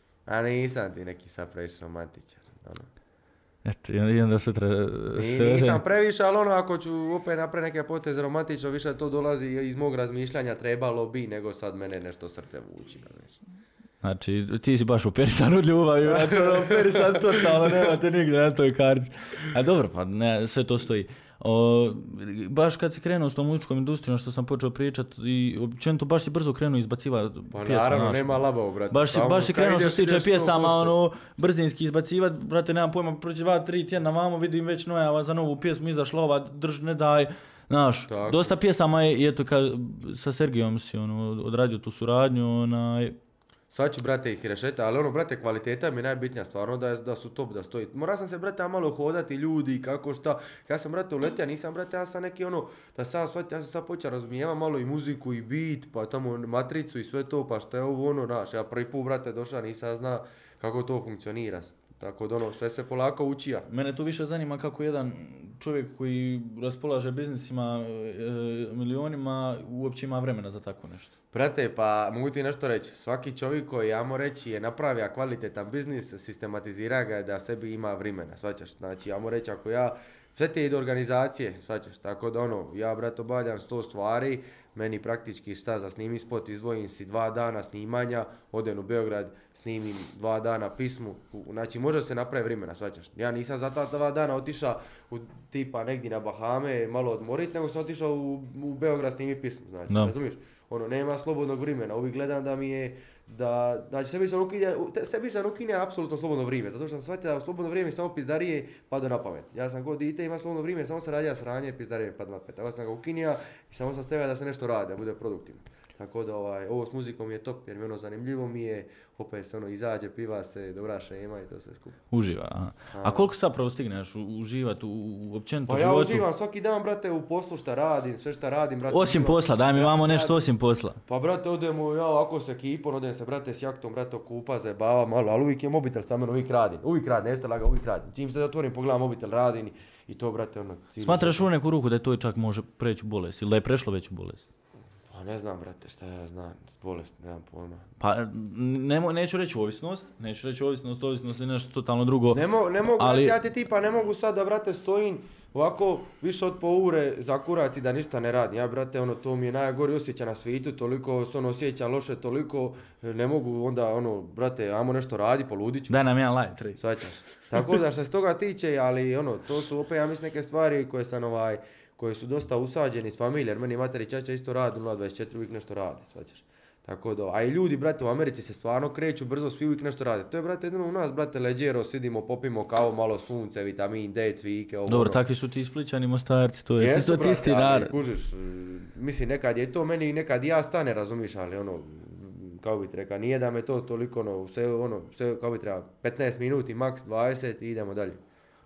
A nisam ti neki sad previše romantičar. Ono. Eto, i onda sutra... I se- nisam previše, ali ono, ako ću opet napraviti neke poteze romantično, više to dolazi iz mog razmišljanja, trebalo bi, nego sad mene nešto srce vuči. Znaš. Znači, ti si baš operisan od ljubavi, brate, ono, operisan totalno, nemate nigdje na toj karti. A dobro, pa ne, sve to stoji. O, baš kad si krenuo s tom muzičkom industrijom, što sam počeo pričat, i općenito baš si brzo krenuo izbacivati Pa pjesme, naravno, znaš. nema labavo, brate. Baš si, Samo baš si kad krenuo što ideš, se tiče ideš pjesama, sto posto. ono, brzinski izbacivat, brate, nemam pojma, proći dva, tri tjedna vamo, vidim već nojava za novu pjesmu, izašla ova, drž, ne daj, znaš, Tako. dosta pjesama je, i eto, kad, sa Sergijom si, ono, odradio tu suradnju, onaj, Sad ću, brate, ih rešeta, ali ono, brate, kvaliteta mi je najbitnija stvarno da, je, da su top, da stoji. Morao sam se, brate, malo hodati ljudi, kako šta. Ja sam, brate, uletio, nisam, brate, ja sam neki ono, da sad shvatim, ja sam sad počeo razumijevam malo i muziku i beat, pa tamo matricu i sve to, pa šta je ovo ono, znaš, ja prvi put, brate, došao, nisam zna kako to funkcionira. Tako da ono, sve se polako učija. mene tu više zanima kako jedan čovjek koji raspolaže biznisima, e, milionima, uopće ima vremena za tako nešto. Brate, pa mogu ti nešto reći, svaki čovjek koji, ajmo reći, je napravio kvalitetan biznis, sistematizira ga da sebi ima vremena, svaćaš. Znači, ajmo reći, ako ja, sve te ide organizacije, svaćaš, tako da ono, ja, brate, obavljam sto stvari, meni praktički šta za snimi spot, izdvojim si dva dana snimanja, odem u Beograd, snimim dva dana pismu, u- znači može se napraviti vremena, svaćaš. Ja nisam za ta dva dana otišao u tipa negdje na Bahame, malo odmorit, nego sam otišao u, u Beograd snimiti pismu, znači, Da. razumiješ? Ono, nema slobodnog vremena, uvijek gledam da mi je, da, znači sebi sam ukinja, te- sebi sam ukinja apsolutno slobodno vrijeme, zato što sam shvatio da slobodno vrijeme samo pizdarije pada na pamet. Ja sam kod dite, ima slobodno vrijeme, samo se radija sranje, pizdarije pada na pamet. Tako sam ga ukinja i samo sam stavio da se nešto radi, da bude produktivno. Tako da ovaj, ovo s muzikom je top, jer mi ono zanimljivo mi je, opet se ono izađe, piva se, dobra šema i to sve skupa. Uživa, aha. A koliko zapravo stigneš u- uživat u, u općenito Pa ja životu? uživam svaki dan, brate, u poslu šta radim, sve šta radim, brate. Osim uživam. posla, daj mi Ja vamo nešto radim. osim posla. Pa brate, odemo ja ovako s ekipom, odem se brate s jaktom, brate okupa, zajebava malo, ali uvijek je mobitel sa mnom, uvijek radim, uvijek radim, nešto laga, uvijek radim. Čim se otvorim, pogledam mobitel, radim i, i to brate ono... cijeli Smatraš život. u neku ruku da je to čak može preći u bolest ili da je prešlo već u bolest? Pa ne znam brate, šta ja znam, bolest, nemam pojma. Pa ne, mo- neću reći ovisnost, neću reći ovisnost, ovisnost je nešto totalno drugo. Ne, mo, ne mogu, Ali- brate, ja ti tipa ne mogu sad da brate stojim ovako više od po ure za kurac i da ništa ne radim. Ja brate, ono, to mi je najgori osjećaj na svijetu, toliko se ono osjećam loše, toliko ne mogu onda ono, brate, ajmo nešto radi, poludit ću. Daj nam jedan light, tri. Svaćaš. Tako da što se toga tiče, ali ono, to su opet ja mislim neke stvari koje sam ovaj, koje su dosta usađeni s familije, jer meni materi čača isto radi, nula dvadeset četiri uvijek nešto radi, svaćaš. Tako da, a i ljudi, brate, u Americi se stvarno kreću brzo, svi uvijek nešto rade. To je, brate, jedino u nas, brate, leđero, sidimo, popimo kavu, malo sunce, vitamin D, cvike, ovo. Dobro, ono. takvi su ti Splićani, Mostarci, to je Jesu, to brate, isti ali, narod. kužiš, mislim, nekad je to meni, nekad ja stane, razumiš, ali ono, kao bi ti rekao, nije da me to toliko, ono, sve, ono, sve, kao bi treba, petnaest minuti, maks dvadeset i idemo dalje.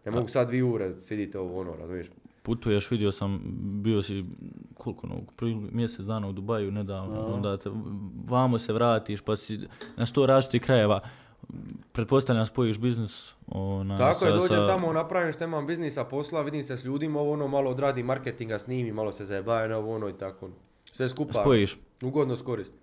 Ne mogu sad dvije ure sjedite ovo ono, razumiješ? Putuješ, vidio sam, bio si koliko, no, prije mjesec dana u Dubaju nedavno, no. Onda te, vamo se vratiš pa si na sto različitih krajeva. Pretpostavljam spojiš biznis. Ona, Tako je, sa, dođem sa... tamo, napravim što imam biznisa, posla, vidim se s ljudima, ovo ono, malo odradim marketinga s njimi, malo se zajebajem, ovo ono i tako. Sve skupa. Spojiš. Ugodno skoristi.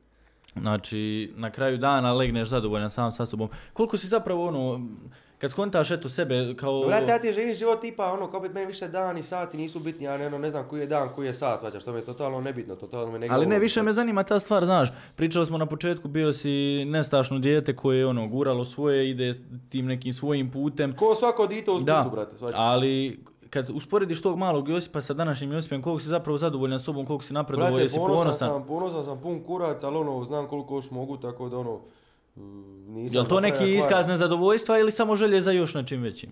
Znači, na kraju dana legneš zadovoljan sam sa sobom. Koliko si zapravo ono, kad skontaš eto sebe kao... Brate, ja ti živim život tipa, ono, kao bi meni više dan i sati nisu bitni, ja ne, ono, ne znam koji je dan, koji je sat, svađa, što mi je totalno nebitno, totalno me ne... Ali ne, više me zanima ta stvar, znaš, pričali smo na početku, bio si nestašno dijete koje je ono, guralo svoje, ide tim nekim svojim putem. Ko svako dite u Splitu, da, brate, svađa. Ali... Kad usporediš tog malog Josipa sa današnjim Josipom, koliko si zapravo zadovoljan sobom, koliko si napredovao, jesi ponosan? Brate, ponosan sam, ponosan sam, pun kurac, ali ono, znam koliko još mogu, tako da ono, nisam... Jel to neki iskaz nezadovoljstva ili samo želje za još nečim većim?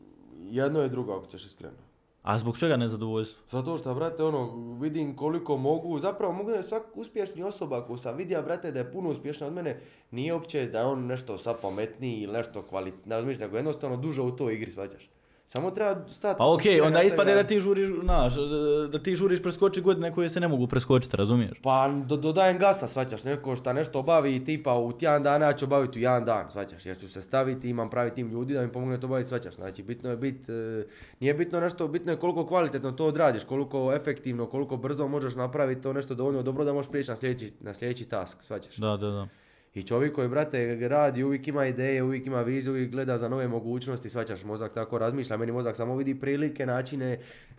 Jedno je drugo, ako ćeš iskreno. A zbog čega nezadovoljstvo? Zato što, brate, ono, vidim koliko mogu, zapravo mogu da je svak uspješni osoba koju sam vidio, brate, da je puno uspješna od mene, nije uopće da je on nešto sad pametniji ili nešto kvalitetno, ne nego jednostavno duže u toj igri, svađaš. Samo treba stati... Pa okej, okay, onda ispade da ti žuriš, znaš, da ti žuriš preskoči godine koje se ne mogu preskočiti, razumiješ? Pa do, dodajem gasa, svaćaš, neko šta nešto obavi tipa u tjedan dana, ja ću obaviti u jedan dan, svaćaš, jer ću se staviti, imam pravi tim ljudi da mi pomogne to obaviti, svaćaš. Znači, bitno je bit, e, nije bitno nešto, bitno je koliko kvalitetno to odradiš, koliko efektivno, koliko brzo možeš napraviti to nešto dovoljno dobro da možeš prijeći na sljedeći, na sljedeći task, svaćaš. Da, da, da. I čovjek koji, brate, radi, uvijek ima ideje, uvijek ima viziju, uvijek gleda za nove mogućnosti, svaćaš, mozak tako razmišlja, meni mozak samo vidi prilike, načine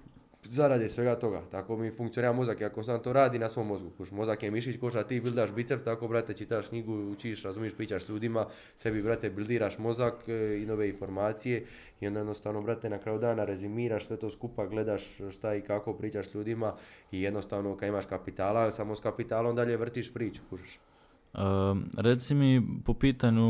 zarade svega toga. Tako mi funkcionira mozak, ako sam to radi na svom mozgu. Kuš, mozak je mišić, ko šta ti bildaš biceps, tako, brate, čitaš knjigu, učiš, razumiješ, pričaš s ljudima, sebi, brate, bildiraš mozak i nove informacije i onda jednostavno, brate, na kraju dana rezimiraš sve to skupa, gledaš šta i kako pričaš s ljudima i jednostavno kad imaš kapitala, samo s kapitalom dalje vrtiš priču, kužiš. Uh, reci mi po pitanju,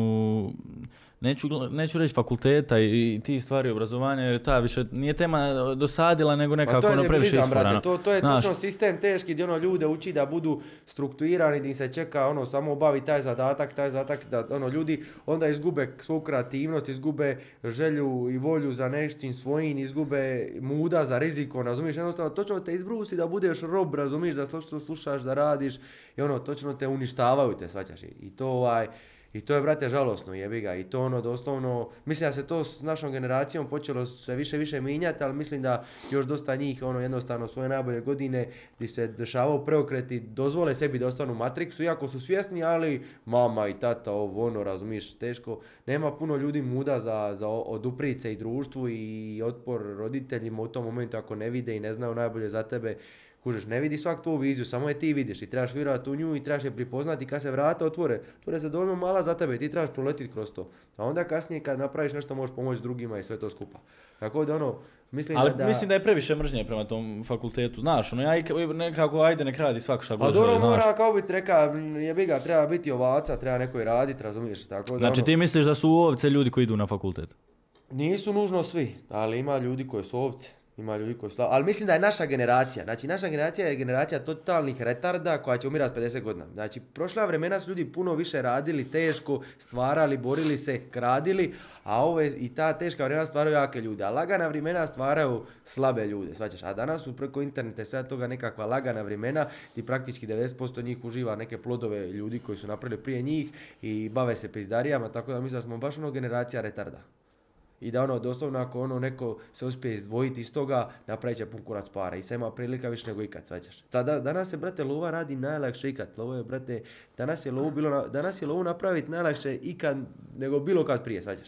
neću, neću reći fakulteta i, i ti stvari obrazovanja, jer ta više nije tema dosadila, nego nekako ono previše isforano. To, to je Znaš, točno sistem teški gdje ono ljude uči da budu strukturirani, gdje se čeka ono samo obavi taj zadatak, taj zadatak, da ono ljudi onda izgube svoju kreativnost, izgube želju i volju za nečim svojim, izgube muda za riziko, razumiješ, jednostavno točno te izbrusi da budeš rob, razumiješ, da slušaš, slušaš, da radiš i ono točno te uništavaju te, svaćaš. I to ovaj I to je, brate, žalosno, jebi ga. I to ono doslovno, mislim da se to s našom generacijom počelo sve više više mijenjati, ali mislim da još dosta njih ono jednostavno svoje najbolje godine gdje se dešavao preokreti, dozvole sebi da ostanu u Matrixu, iako su svjesni, ali mama i tata, ovo ono, razumiješ, teško. Nema puno ljudi muda za, za oduprit se i društvu i otpor roditeljima u tom momentu ako ne vide i ne znaju najbolje za tebe. Kužiš, ne vidi svak tvoju viziju, samo je ti vidiš i trebaš vjerovati u nju i trebaš je prepoznati kad se vrata otvore. Otvore se dovoljno mala za tebe i ti trebaš proletiti kroz to. A onda kasnije kad napraviš nešto možeš pomoći drugima i sve to skupa. Tako da ono, mislim Ali da... mislim da je previše mržnje prema tom fakultetu, znaš, ono ja nekako ajde nek radi svako šta god želi, znaš. A dobro mora kao biti reka, jebiga, treba biti ovaca, treba neko i raditi, razumiješ, tako da Znači ono... ti misliš da su ovce ljudi koji idu na fakultet? Nisu nužno svi, ali ima ljudi koji su ovce. Ima ljudi koji su slavi, ali mislim da je naša generacija, znači naša generacija je generacija totalnih retarda koja će umirati pedeset godina. Znači prošla vremena su ljudi puno više radili, teško, stvarali, borili se, kradili, a ove i ta teška vremena stvaraju jake ljude, a lagana vremena stvaraju slabe ljude, svaćaš. A danas su preko interneta i sve toga nekakva lagana vremena gdje praktički devedeset posto njih uživa neke plodove ljudi koji su napravili prije njih i bave se pizdarijama, tako da mislim da smo baš ono generacija retarda. I da ono, doslovno ako ono neko se uspije izdvojiti iz toga, napravit će pun kurac para. I sad ima prilika više nego ikad, svaćaš. Sada, danas se, brate, lova radi najlakše ikad. Lovo je, brate, danas je lovu, bilo, danas je lovu napraviti najlakše ikad nego bilo kad prije, svaćaš.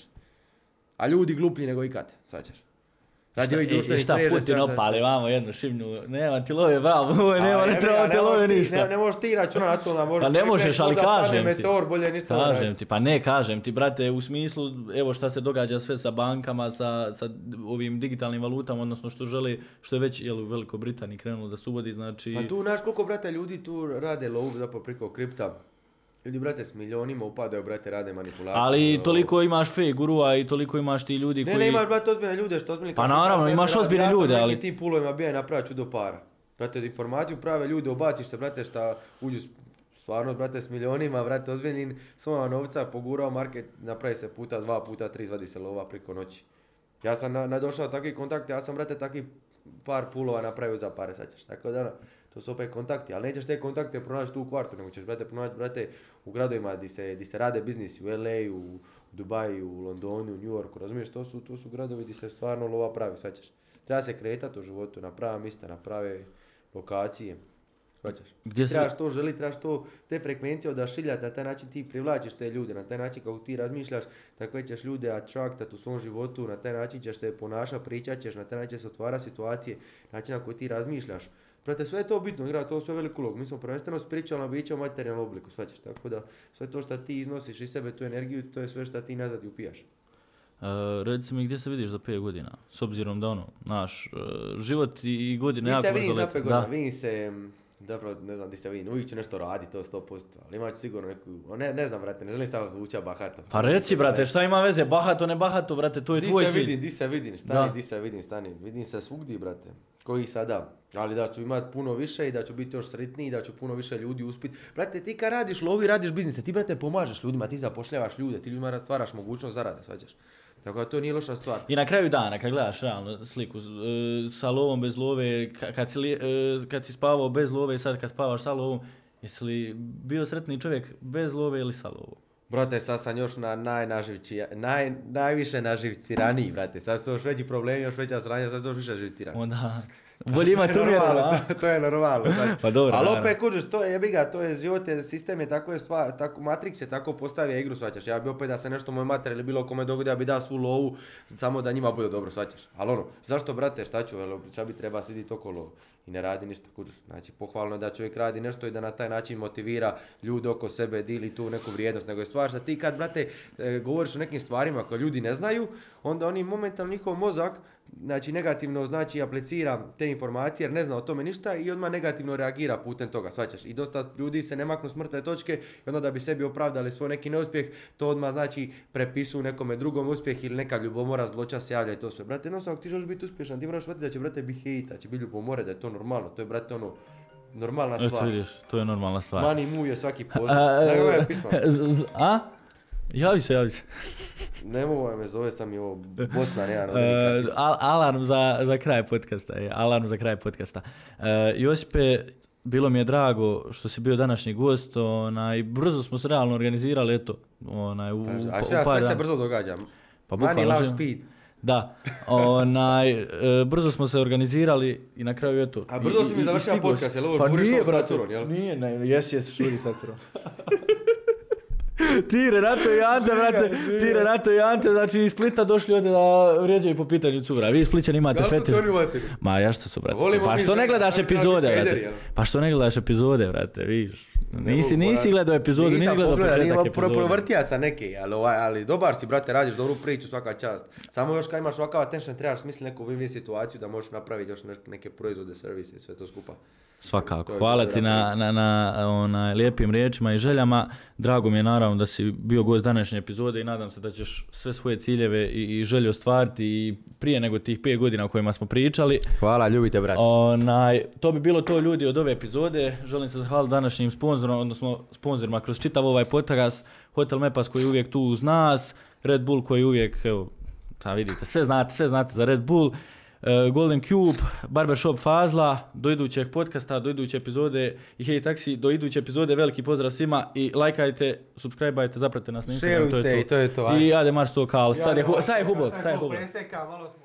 A ljudi gluplji nego ikad, svaćaš. Radi ovih društvenih šta, mreža, Putin opali vamo jednu šimnju, nema ti love bravo, nema, ne treba te love ništa. Ne, ne možeš ti računa na to da možeš... Pa ne možeš, ali kažem ti. Meteor, bolje ništa kažem ti, pa ne kažem ti, brate, u smislu, evo šta se događa sve sa bankama, sa, sa ovim digitalnim valutama, odnosno što žele, što je već, jel, u Velikoj Britaniji krenulo da se uvodi, znači... Pa tu, znaš koliko, brate, ljudi tu rade lovu zapravo preko kripta. Ljudi, brate, s milionima upadaju, brate, rade manipulaciju. Ali toliko imaš fake gurua i toliko imaš ti ljudi ne, koji... Ne, ne, imaš, brate, ozbiljne ljude, što ozbiljni... Pa naravno, imaš ozbiljne ljude, ali... Ja sam nekim tim pulovima bija i napravio čudo para. Brate, informaciju prave ljude, obaciš se, brate, šta uđu stvarno, brate, s milionima, brate, ozbiljnim, svojima novca, pogurao market, napravi se puta dva, puta tri, izvadi se lova preko noći. Ja sam na, nadošao takvi kontakti, ja sam, brate, takvi par pulova napravio za pare, sad ćeš. Tako da, to su opet kontakti, ali nećeš te kontakte pronaći tu u kvartu, nego ćeš, brate, pronaći, brate, u gradovima gdje se, di se rade biznisi, u L A, u Dubaju, u Londonu, u New Yorku, razumiješ, to su, to su gradovi gdje se stvarno lova pravi, sad ćeš. Treba se kretati u životu, na prava mjesta, na prave lokacije. Shvaćaš? Gdje se- Trebaš to želi, trebaš to, te frekvencije odašiljati, na taj način ti privlačiš te ljude, na taj način kako ti razmišljaš, tako ćeš ljude attractat u svom životu, na taj način ćeš se ponašati, pričat ćeš, na taj način će se otvara situacije, način na koji ti razmišljaš. Prate, sve je to bitno, igra to sve veliku ulogu. Mi smo prvenstveno spiritualna bića u materijalnom obliku, shvaćaš, tako da sve to što ti iznosiš iz sebe, tu energiju, to je sve što ti nazad i upijaš. Uh, reci mi gdje se vidiš za pet godina, s obzirom da ono, naš uh, život i godine Mi jako se brzo vidim za lete. pet godina, Da. vidim se, mm, dobro, ne znam di se vidim, uvijek ću nešto raditi, to sto posto, ali imat ću sigurno neku, ne, ne znam, brate, ne želim samo zvuča bahato. Pa reci, brate, šta ima veze, bahato, ne bahato, brate, to je Di tvoj se cilj. vidim, di se vidim, stani, Da. di se vidim, stani, vidim se svugdje, brate, koji sada, ali da ću imat puno više i da ću biti još sretniji, da ću puno više ljudi uspit. Brate, ti kad radiš lovi, radiš biznise, ti, brate, pomažeš ljudima, ti zapošljavaš ljude, ti ljudima stvaraš mogućnost zarade, svađaš. Tako da to nije loša stvar. I na kraju dana, kad gledaš realno sliku, e, sa lovom, bez love, ka- kad si, li- e, kad si spavao bez love i sad kad spavaš sa lovom, jesi li bio sretni čovjek bez love ili sa lovom? Brate, sad sam još na najnaživći, naj, najviše naživciraniji, brate, sad su još veći problemi, još veća sranja, sad su još više živcirani. Onda, bolje imati To je umjereno, normalno, a? to, to je normalno. Znači. Pa dobro, ali naravno. opet kužiš, to je jebiga, to je život, je, sistem je tako je stvar, tako, Matrix je tako postavio igru, svaćaš. Ja bi opet da se nešto moj mater ili bilo kome dogodi, ja bi dao svu lovu, samo da njima bude dobro, svaćaš. Ali ono, zašto, brate, šta ću, jel, šta bi treba siditi okolo i ne radi ništa, kužiš. Znači, pohvalno je da čovjek radi nešto i da na taj način motivira ljude oko sebe, dili tu neku vrijednost, nego je stvar što ti kad, brate, e, govoriš o nekim stvarima koje ljudi ne znaju, onda oni momentalno njihov mozak, znači negativno znači aplicira te informacije jer ne zna o tome ništa i odmah negativno reagira putem toga, shvaćaš. I dosta ljudi se ne maknu s mrtve točke i onda da bi sebi opravdali svoj neki neuspjeh, to odmah znači prepisuju nekome drugom uspjeh ili neka ljubomora, zloća se javlja i to sve. Brate, jednostavno ako ti želiš biti uspješan, ti moraš shvatiti da će, brate, biti hejt, da će biti ljubomore, da je to normalno, to je, brate, ono, normalna Eto stvar. vidiš, to je normalna stvar. Money move je svaki A, poznat. a, Nego je pisma. z- z- a? Javi se, javi se. Ne mogu me zove sam i ovo Bosna, nema E, e, al- alarm za, za kraj podcasta je, alarm za kraj podcasta. E, Josipe, bilo mi je drago što si bio današnji gost, onaj, brzo smo se realno organizirali, eto, onaj, u, u, A u sve, par sve se dana. brzo događa. Pa Money bukvalno love živim. speed. Da, onaj, e, brzo smo se organizirali i na kraju eto. A brzo i- si i- mi i završio stigao podcast, si. jel ovo Pa žuriš nije, ovo sa brate, curom, jel? nije, ne, jesi, jesi, šuri sa curom. Ti, Renato i Ante, brate, ti, Renato i Ante, znači iz Splita došli ovdje da vrijeđaju po pitanju cura. Vi Splićani imate Da li su fetiš. ti oni u vateri? Ma ja što su, brate. Volimo Pa mi što ne žene, gledaš ali epizode, pederi, brate? jel? Pa što ne gledaš epizode, brate, vidiš. Nisi, mogu, nisi brate. gledao epizodu, nisi Nisam gledao pogledao, početak nije pro- epizode. provrtija sam neke, ali, ovaj, ali dobar si, brate, radiš dobru priču, svaka čast. Samo još kad imaš ovakav attention, trebaš smisliti neku win-win situaciju da možeš napraviti još ne- neke proizvode, servise i sve to skupa. To Svakako. je Hvala dobra ti na, priča. na, na onaj, lijepim riječima i željama. Drago mi je naravno da si bio gost današnje epizode i nadam se da ćeš sve svoje ciljeve i, i želje ostvariti i prije nego tih pet godina o kojima smo pričali. Hvala, ljubite, brate. Onaj, to bi bilo to, ljudi, od ove epizode. Želim se zahvaliti današnjim sponzorom, odnosno sponzorima kroz čitav ovaj podcast. Hotel Mepas koji je uvijek tu uz nas, Red Bull koji je uvijek, evo, ta vidite, sve znate, sve znate za Red Bull. Uh, Golden Cube, Barbershop Fazla, do idućeg podcasta, do iduće epizode i Hey Taxi, do iduće epizode, veliki pozdrav svima i lajkajte, subscribeajte, zapratite nas na Instagram, to je Šerujte to. i to je to, ajde. I ade marš to kao, sad je, hu- sad je hubok, sad je hubok. Preseka, malo smo